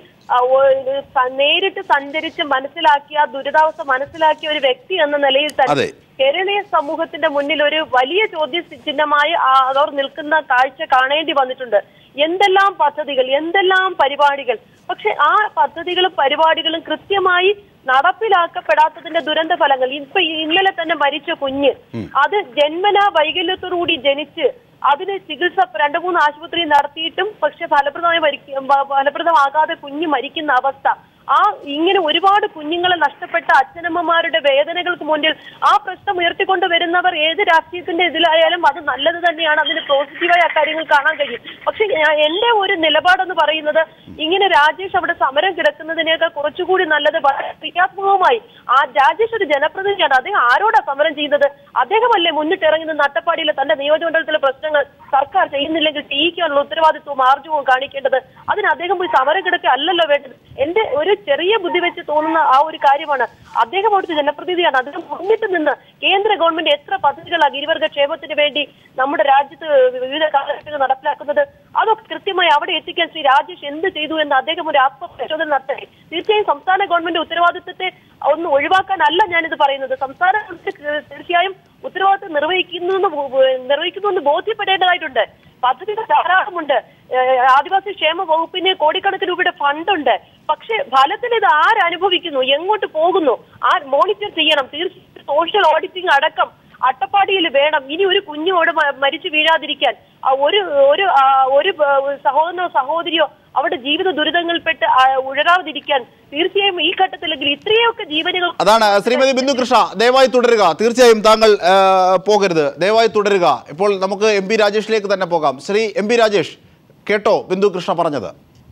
നേരിട്ട് സഞ്ചരിച്ച് മനസ്സിലാക്കിയ ദുരിതാവസ്ഥ മനസ്സിലാക്കിയ ഒരു വ്യക്തി എന്ന നിലയിൽ തന്നെ കേരളീയ സമൂഹത്തിന്റെ മുന്നിൽ ഒരു വലിയ ചോദ്യ ചിഹ്നമായി അവർ നിൽക്കുന്ന കാഴ്ച കാണേണ്ടി വന്നിട്ടുണ്ട്. എന്തെല്ലാം പദ്ധതികൾ, എന്തെല്ലാം പരിപാടികൾ, പക്ഷെ ആ പദ്ധതികളും പരിപാടികളും കൃത്യമായി നടപ്പിലാക്കപ്പെടാത്തതിന്റെ ദുരന്ത ഫലങ്ങൾ. ഇപ്പൊ ഇന്നലെ തന്നെ മരിച്ച കുഞ്ഞ്, അത് ജന്മനാ വൈകല്യത്തോടുകൂടി ജനിച്ച് അതിന് ചികിത്സ രണ്ടു മൂന്ന് ആശുപത്രി നടത്തിയിട്ടും പക്ഷെ ഫലപ്രദമായി ഫലപ്രദമാകാതെ കുഞ്ഞ് മരിക്കുന്ന അവസ്ഥ. ആ ഇങ്ങനെ ഒരുപാട് കുഞ്ഞുങ്ങളെ നഷ്ടപ്പെട്ട അച്ഛനമ്മമാരുടെ വേദനകൾക്ക് മുന്നിൽ ആ പ്രശ്നം ഉയർത്തിക്കൊണ്ട് വരുന്നവർ ഏത് രാഷ്ട്രീയത്തിന്റെ ഇതിലായാലും അത് നല്ലത് തന്നെയാണ്. അതിന് പോസിറ്റീവായ കാര്യങ്ങൾ കാണാൻ കഴിയും. പക്ഷെ എന്റെ ഒരു നിലപാടെന്ന് പറയുന്നത് ഇങ്ങനെ രാജേഷ് അവിടെ സമരം കിടക്കുന്നതിനേക്കാൾ കുറച്ചുകൂടി നല്ലത് വളരെ ക്രിയാത്മകമായി ആ രാജേഷ് ഒരു ജനപ്രതിനിധിയാണ്. അദ്ദേഹം ആരോടാ സമരം ചെയ്യുന്നത്? അദ്ദേഹമല്ലേ മുന്നിട്ടിറങ്ങി നിന്ന് അട്ടപ്പാടിയിലെ തന്റെ നിയോജകമണ്ഡലത്തിലെ പ്രശ്നങ്ങൾ സർക്കാർ ചെയ്യുന്നില്ലെങ്കിൽ ടീക്കാനുള്ള ഉത്തരവാദിത്വവും ആർജവും കാണിക്കേണ്ടത്. അതിന് അദ്ദേഹം പോയി സമരം കിടക്കുക അല്ലല്ലോ വേണ്ടത്. എന്റെ ഒരു ചെറിയ ബുദ്ധി വെച്ച് തോന്നുന്ന ആ ഒരു കാര്യമാണ്. അദ്ദേഹം അവിടുത്തെ ജനപ്രതിനിധിയാണ്. അദ്ദേഹം മുന്നിട്ട് നിന്ന് കേന്ദ്ര ഗവൺമെന്റ് എത്ര പദ്ധതികളാണ് ഗിരിവർഗ ക്ഷേമത്തിന് വേണ്ടി നമ്മുടെ രാജ്യത്ത് വിവിധ കാലഘട്ടങ്ങൾ നടപ്പിലാക്കുന്നത്, അതൊക്കെ കൃത്യമായി അവിടെ എത്തിക്കാൻ ശ്രീ രാജേഷ് എന്ത് ചെയ്തു എന്ന് അദ്ദേഹം ഒരു ആത്മപരിശോധന നടത്തട്ടെ. തീർച്ചയായും സംസ്ഥാന ഗവൺമെന്റ് ഉത്തരവാദിത്വത്തെ ഒന്ന് ഒഴിവാക്കാനല്ല ഞാനിത് പറയുന്നത്. സംസ്ഥാന ഗവൺമെന്റ് തീർച്ചയായും ഉത്തരവാദിത്വം നിർവഹിക്കുന്നു നിർവഹിക്കുന്നു എന്ന് ബോധ്യപ്പെടേണ്ടതായിട്ടുണ്ട്. പദ്ധതികൾ ധാരാളമുണ്ട്. ആദിവാസി ക്ഷേമ വകുപ്പിന് കോടിക്കണക്കിന് രൂപയുടെ ഫണ്ടുണ്ട്. പക്ഷെ ഫലത്തിൽ ഇത് ആരനുഭവിക്കുന്നു, എങ്ങോട്ട് പോകുന്നു, ആർ മോണിറ്റർ ചെയ്യണം? തീർച്ചയായും സോഷ്യൽ ഓഡിറ്റിംഗ് അടക്കം അട്ടപ്പാടിയിൽ വേണം. ഇനി ഒരു കുഞ്ഞോട് മരിച്ചു വീഴാതിരിക്കാൻ ഒരു ഒരു ഒരു സഹോദരനോ സഹോദരിയോ അവിടെ ജീവിത ദുരിതങ്ങളിൽപ്പെട്ട് ഉഴറാതിരിക്കാൻ തീർച്ചയായും ഈ ഘട്ടത്തിലെങ്കിൽ ഇത്രയൊക്കെ ജീവനുകൾ. അതാണ് ശ്രീമതി ബിന്ദു കൃഷ്ണ, ദയവായി തുടരുക. തീർച്ചയായും താങ്കൾ പോകരുത്, ദയവായി തുടരുക. ഇപ്പോൾ നമുക്ക് എം പി രാജേഷിലേക്ക് തന്നെ പോകാം. ശ്രീ എം പി രാജേഷ്, കേട്ടോ ബിന്ദു കൃഷ്ണ പറഞ്ഞത്?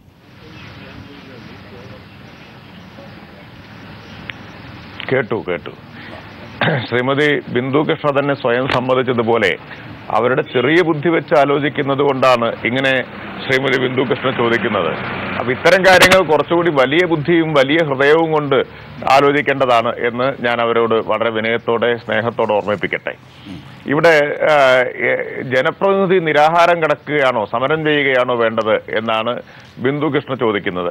കേട്ടു കേട്ടു ശ്രീമതി ബിന്ദു കൃഷ്ണ തന്നെ സ്വയം സമ്മതിച്ചതുപോലെ അവരുടെ ചെറിയ ബുദ്ധി വെച്ച് ആലോചിക്കുന്നത് കൊണ്ടാണ് ഇങ്ങനെ ശ്രീമതി ബിന്ദു കൃഷ്ണ ചോദിക്കുന്നത്. അപ്പൊ ഇത്തരം കാര്യങ്ങൾ കുറച്ചുകൂടി വലിയ ബുദ്ധിയും വലിയ ഹൃദയവും കൊണ്ട് ആലോചിക്കേണ്ടതാണ് എന്ന് ഞാൻ അവരോട് വളരെ വിനയത്തോടെ സ്നേഹത്തോടെ ഓർമ്മിപ്പിക്കട്ടെ. ഇവിടെ ജനപ്രതിനിധി നിരാഹാരം കിടക്കുകയാണോ സമരം ചെയ്യുകയാണോ വേണ്ടത് എന്നാണ് ബിന്ദു കൃഷ്ണ ചോദിക്കുന്നത്.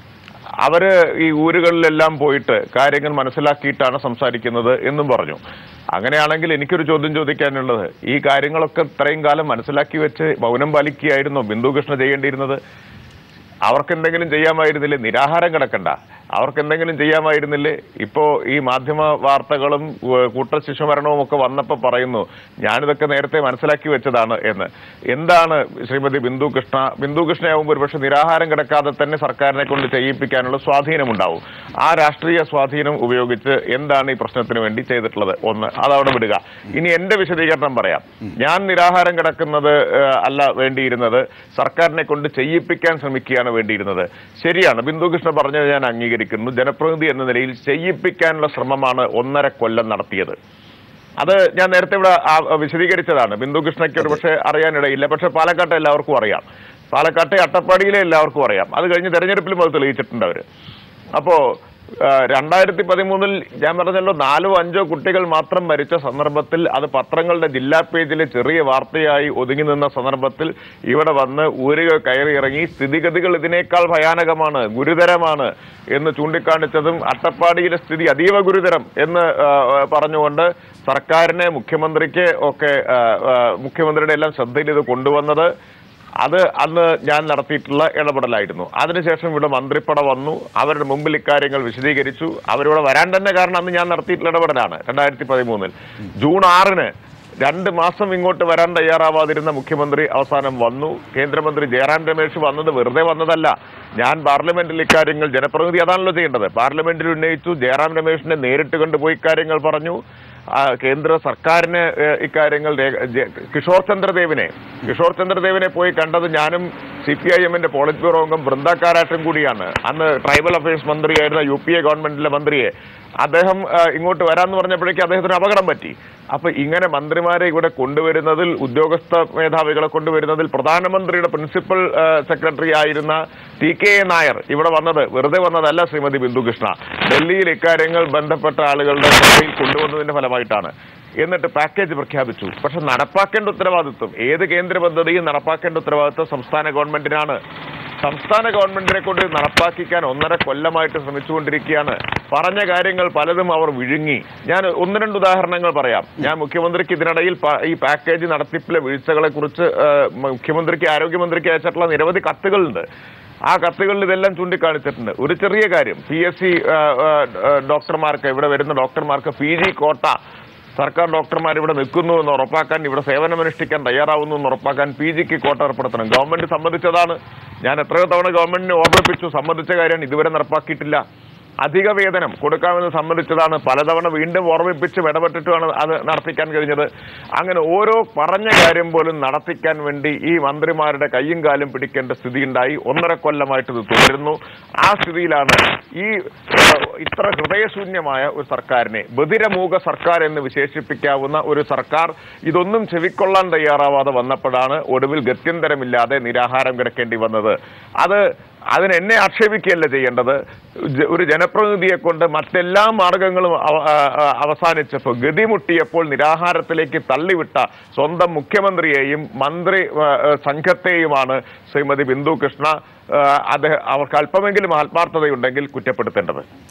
അവര് ഈ ഊരുകളിലെല്ലാം പോയിട്ട് കാര്യങ്ങൾ മനസ്സിലാക്കിയിട്ടാണ് സംസാരിക്കുന്നത് എന്നും പറഞ്ഞു. അങ്ങനെയാണെങ്കിൽ എനിക്കൊരു ചോദ്യം ചോദിക്കാനുള്ളത്, ഈ കാര്യങ്ങളൊക്കെ ഇത്രയും കാലം മനസ്സിലാക്കി വെച്ച് മൗനം പാലിക്കുകയായിരുന്നോ ബിന്ദു കൃഷ്ണ ചെയ്യേണ്ടിയിരുന്നത്? അവർക്കെന്തെങ്കിലും ചെയ്യാമായിരുന്നില്ലേ? നിരാഹാരം കിടക്കണ്ട, അവർക്കെന്തെങ്കിലും ചെയ്യാമായിരുന്നില്ലേ? ഇപ്പോ ഈ മാധ്യമ വാർത്തകളും കൂട്ട ശിശുമരണവും ഒക്കെ വന്നപ്പോൾ പറയുന്നു ഞാനിതൊക്കെ നേരത്തെ മനസ്സിലാക്കി വെച്ചതാണ് എന്ന്. എന്താണ് ശ്രീമതി ബിന്ദു കൃഷ്ണ ബിന്ദു കൃഷ്ണയാവുമ്പോൾ ഒരുപക്ഷെ നിരാഹാരം കിടക്കാതെ തന്നെ സർക്കാരിനെ കൊണ്ട് ചെയ്യിപ്പിക്കാനുള്ള സ്വാധീനമുണ്ടാവും. ആ രാഷ്ട്രീയ സ്വാധീനം ഉപയോഗിച്ച് എന്താണ് ഈ പ്രശ്നത്തിന് വേണ്ടി ചെയ്തിട്ടുള്ളത്? ഒന്ന്, അതവിടെ വിടുക. ഇനി എന്റെ വിശദീകരണം പറയാം. ഞാൻ നിരാഹാരം കിടക്കുന്നത് അല്ല വേണ്ടിയിരുന്നത്, സർക്കാരിനെ കൊണ്ട് ചെയ്യിപ്പിക്കാൻ ശ്രമിക്കുകയാണ് വേണ്ടിയിരുന്നത്. ശരിയാണ്, ബിന്ദു കൃഷ്ണ പറഞ്ഞത് ഞാൻ അംഗീകരിക്കുന്നു. ജനപ്രതിനിധി എന്ന നിലയിൽ ചെയ്യിപ്പിക്കാനുള്ള ശ്രമമാണ് ഒന്നര കൊല്ലം നടത്തിയത്. അത് ഞാൻ നേരത്തെ ഇവിടെ വിശദീകരിച്ചതാണ്. ബിന്ദു കൃഷ്ണയ്ക്ക് ഒരു പക്ഷേ അറിയാനിടയില്ല, പക്ഷെ പാലക്കാട്ടെ എല്ലാവർക്കും അറിയാം, പാലക്കാട്ടെ അട്ടപ്പാടിയിലെ എല്ലാവർക്കും അറിയാം. അത് കഴിഞ്ഞ് തെരഞ്ഞെടുപ്പിലും അത് തെളിയിച്ചിട്ടുണ്ട് അവര്. അപ്പോ രണ്ടായിരത്തി പതിമൂന്നിൽ ഞാൻ പറഞ്ഞല്ലോ നാലോ അഞ്ചോ കുട്ടികൾ മാത്രം മരിച്ച സന്ദർഭത്തിൽ അത് പത്രങ്ങളുടെ ജില്ലാ പേജിലെ ചെറിയ വാർത്തയായി ഒതുങ്ങി നിന്ന സന്ദർഭത്തിൽ ഇവിടെ വന്ന് ഊരുകൾ കയറി ഇറങ്ങി സ്ഥിതിഗതികൾ ഇതിനേക്കാൾ ഭയാനകമാണ്, ഗുരുതരമാണ് എന്ന് ചൂണ്ടിക്കാണിച്ചതും അട്ടപ്പാടിയിലെ സ്ഥിതി അതീവ ഗുരുതരം എന്ന് പറഞ്ഞുകൊണ്ട് സർക്കാരിനെ മുഖ്യമന്ത്രിക്ക് ഒക്കെ മുഖ്യമന്ത്രിയുടെ എല്ലാം ശ്രദ്ധയിൽ ഇത് കൊണ്ടുവന്നത് അത് അന്ന് ഞാൻ നടത്തിയിട്ടുള്ള ഇടപെടലായിരുന്നു. അതിനുശേഷം ഇവിടെ മന്ത്രിപ്പട വന്നു, അവരുടെ മുമ്പിൽ ഇക്കാര്യങ്ങൾ വിശദീകരിച്ചു. അവരിവിടെ വരാൻ തന്നെ കാരണം അന്ന് ഞാൻ നടത്തിയിട്ടുള്ള ഇടപെടലാണ്. രണ്ടായിരത്തി പതിമൂന്നിൽ ജൂൺ ആറിന് രണ്ട് മാസം ഇങ്ങോട്ട് വരാൻ തയ്യാറാവാതിരുന്ന മുഖ്യമന്ത്രി അവസാനം വന്നു. കേന്ദ്രമന്ത്രി ജയറാം രമേശ് വന്നത് വെറുതെ വന്നതല്ല. ഞാൻ പാർലമെന്റിൽ ഇക്കാര്യങ്ങൾ, ജനപ്രതിനിധി അതാണല്ലോ ചെയ്യേണ്ടത്, പാർലമെന്റിൽ ഉന്നയിച്ചു. ജയറാം രമേശിനെ നേരിട്ട് കണ്ടുപോയി ഇക്കാര്യങ്ങൾ പറഞ്ഞു. കേന്ദ്ര സർക്കാരിന് ഇക്കാര്യങ്ങൾ കിഷോർ ചന്ദ്രദേവിനെ കിഷോർ ചന്ദ്രദേവിനെ പോയി കണ്ടത് ഞാനും സി പി ഐ എമ്മിന്റെ പോളിറ്റ് ബ്യൂറോ അംഗം ബൃന്ദ കാരാട്ടും കൂടിയാണ്. അന്ന് ട്രൈബൽ അഫയേഴ്സ് മന്ത്രിയായിരുന്ന യു പി എ ഗവൺമെന്റിലെ മന്ത്രിയെ അദ്ദേഹം ഇങ്ങോട്ട് വരാമെന്ന് പറഞ്ഞപ്പോഴേക്കും അദ്ദേഹത്തിന് അപകടം പറ്റി. അപ്പൊ ഇങ്ങനെ മന്ത്രിമാരെ ഇവിടെ കൊണ്ടുവരുന്നതിൽ, ഉദ്യോഗസ്ഥ മേധാവികളെ കൊണ്ടുവരുന്നതിൽ പ്രധാനമന്ത്രിയുടെ പ്രിൻസിപ്പൽ സെക്രട്ടറി ആയിരുന്ന ടി കെ എ നായർ ഇവിടെ വന്നത് വെറുതെ വന്നതല്ല ശ്രീമതി ബിന്ദു കൃഷ്ണ. ഡൽഹിയിൽ ഇക്കാര്യങ്ങൾ ബന്ധപ്പെട്ട ആളുകളുടെ ശ്രദ്ധയിൽ കൊണ്ടുവന്നതിന്റെ ഫലമായിട്ടാണ്. എന്നിട്ട് പാക്കേജ് പ്രഖ്യാപിച്ചു. പക്ഷെ നടപ്പാക്കേണ്ട ഉത്തരവാദിത്വം, ഏത് കേന്ദ്ര പദ്ധതിയും നടപ്പാക്കേണ്ട ഉത്തരവാദിത്വം സംസ്ഥാന ഗവൺമെന്റിനാണ്. സംസ്ഥാന ഗവൺമെന്റിനെ കൊണ്ട് നടപ്പാക്കിക്കാൻ ഒന്നര കൊല്ലമായിട്ട് ശ്രമിച്ചുകൊണ്ടിരിക്കുകയാണ്. പറഞ്ഞ കാര്യങ്ങൾ പലതും അവർ വിഴുങ്ങി. ഞാൻ ഒന്ന് രണ്ട് ഉദാഹരണങ്ങൾ പറയാം. ഞാൻ മുഖ്യമന്ത്രിക്ക് ഇതിനിടയിൽ ഈ പാക്കേജ് നടത്തിപ്പിലെ വീഴ്ചകളെ കുറിച്ച് മുഖ്യമന്ത്രിക്ക്, ആരോഗ്യമന്ത്രിക്ക് അയച്ചിട്ടുള്ള നിരവധി കത്തുകളുണ്ട്. ആ കത്തുകളിൽ ഇതെല്ലാം ചൂണ്ടിക്കാണിച്ചിട്ടുണ്ട്. ഒരു ചെറിയ കാര്യം, പി എസ് സി ഡോക്ടർമാർക്ക്, ഇവിടെ വരുന്ന ഡോക്ടർമാർക്ക് പി ജി കോട്ട സർക്കാർ ഡോക്ടർമാർ ഇവിടെ നിൽക്കുന്നു എന്ന് ഉറപ്പാക്കാൻ, ഇവിടെ സേവനമനുഷ്ഠിക്കാൻ തയ്യാറാവുന്നു എന്ന് ഉറപ്പാക്കാൻ പി ജിക്ക് കോട്ട ഏർപ്പെടുത്തണം. ഗവൺമെന്റ് സമ്മതിച്ചതാണ്. ഞാൻ എത്രയോ തവണ ഗവൺമെന്റിനെ ഓർമ്മിപ്പിച്ചു, സമ്മതിച്ച കാര്യം ഇതുവരെ നടപ്പാക്കിയിട്ടില്ല. അധിക വേതനം കൊടുക്കാമെന്ന് സമ്മതിച്ചതാണ്. പലതവണ വീണ്ടും ഓർമ്മിപ്പിച്ച് ഇടപെട്ടിട്ടുമാണ് അത് നടത്തിക്കാൻ കഴിഞ്ഞത്. അങ്ങനെ ഓരോ പറഞ്ഞ കാര്യം പോലും നടത്തിക്കാൻ വേണ്ടി ഈ മന്ത്രിമാരുടെ കയ്യും കാലും പിടിക്കേണ്ട സ്ഥിതിയുണ്ടായി. ഒന്നര കൊല്ലമായിട്ട് ഇത് തുടരുന്നു. ആ സ്ഥിതിയിലാണ് ഈ ഇത്ര ഹൃദയശൂന്യമായ ഒരു സർക്കാരിനെ, ബധിരമൂക സർക്കാർ എന്ന് വിശേഷിപ്പിക്കാവുന്ന ഒരു സർക്കാർ ഇതൊന്നും ചെവിക്കൊള്ളാൻ തയ്യാറാവാതെ വന്നപ്പോഴാണ് ഒടുവിൽ ഗത്യന്തരമില്ലാതെ നിരാഹാരം കിടക്കേണ്ടി വന്നത്. അത് അതിന് എന്നെ ആക്ഷേപിക്കുകയല്ല ചെയ്യേണ്ടത്. ഒരു ജനപ്രതിനിധിയെ കൊണ്ട് മറ്റെല്ലാ മാർഗങ്ങളും അവസാനിച്ചപ്പോൾ, ഗതിമുട്ടിയപ്പോൾ നിരാഹാരത്തിലേക്ക് തള്ളിവിട്ട സ്വന്തം മുഖ്യമന്ത്രിയെയും മന്ത്രി സംഘത്തെയുമാണ് ശ്രീമതി ബിന്ദു കൃഷ്ണ അദ്ദേഹം അവർക്ക് അല്പമെങ്കിലും ആത്മാർത്ഥതയുണ്ടെങ്കിൽ കുറ്റപ്പെടുത്തേണ്ടത്.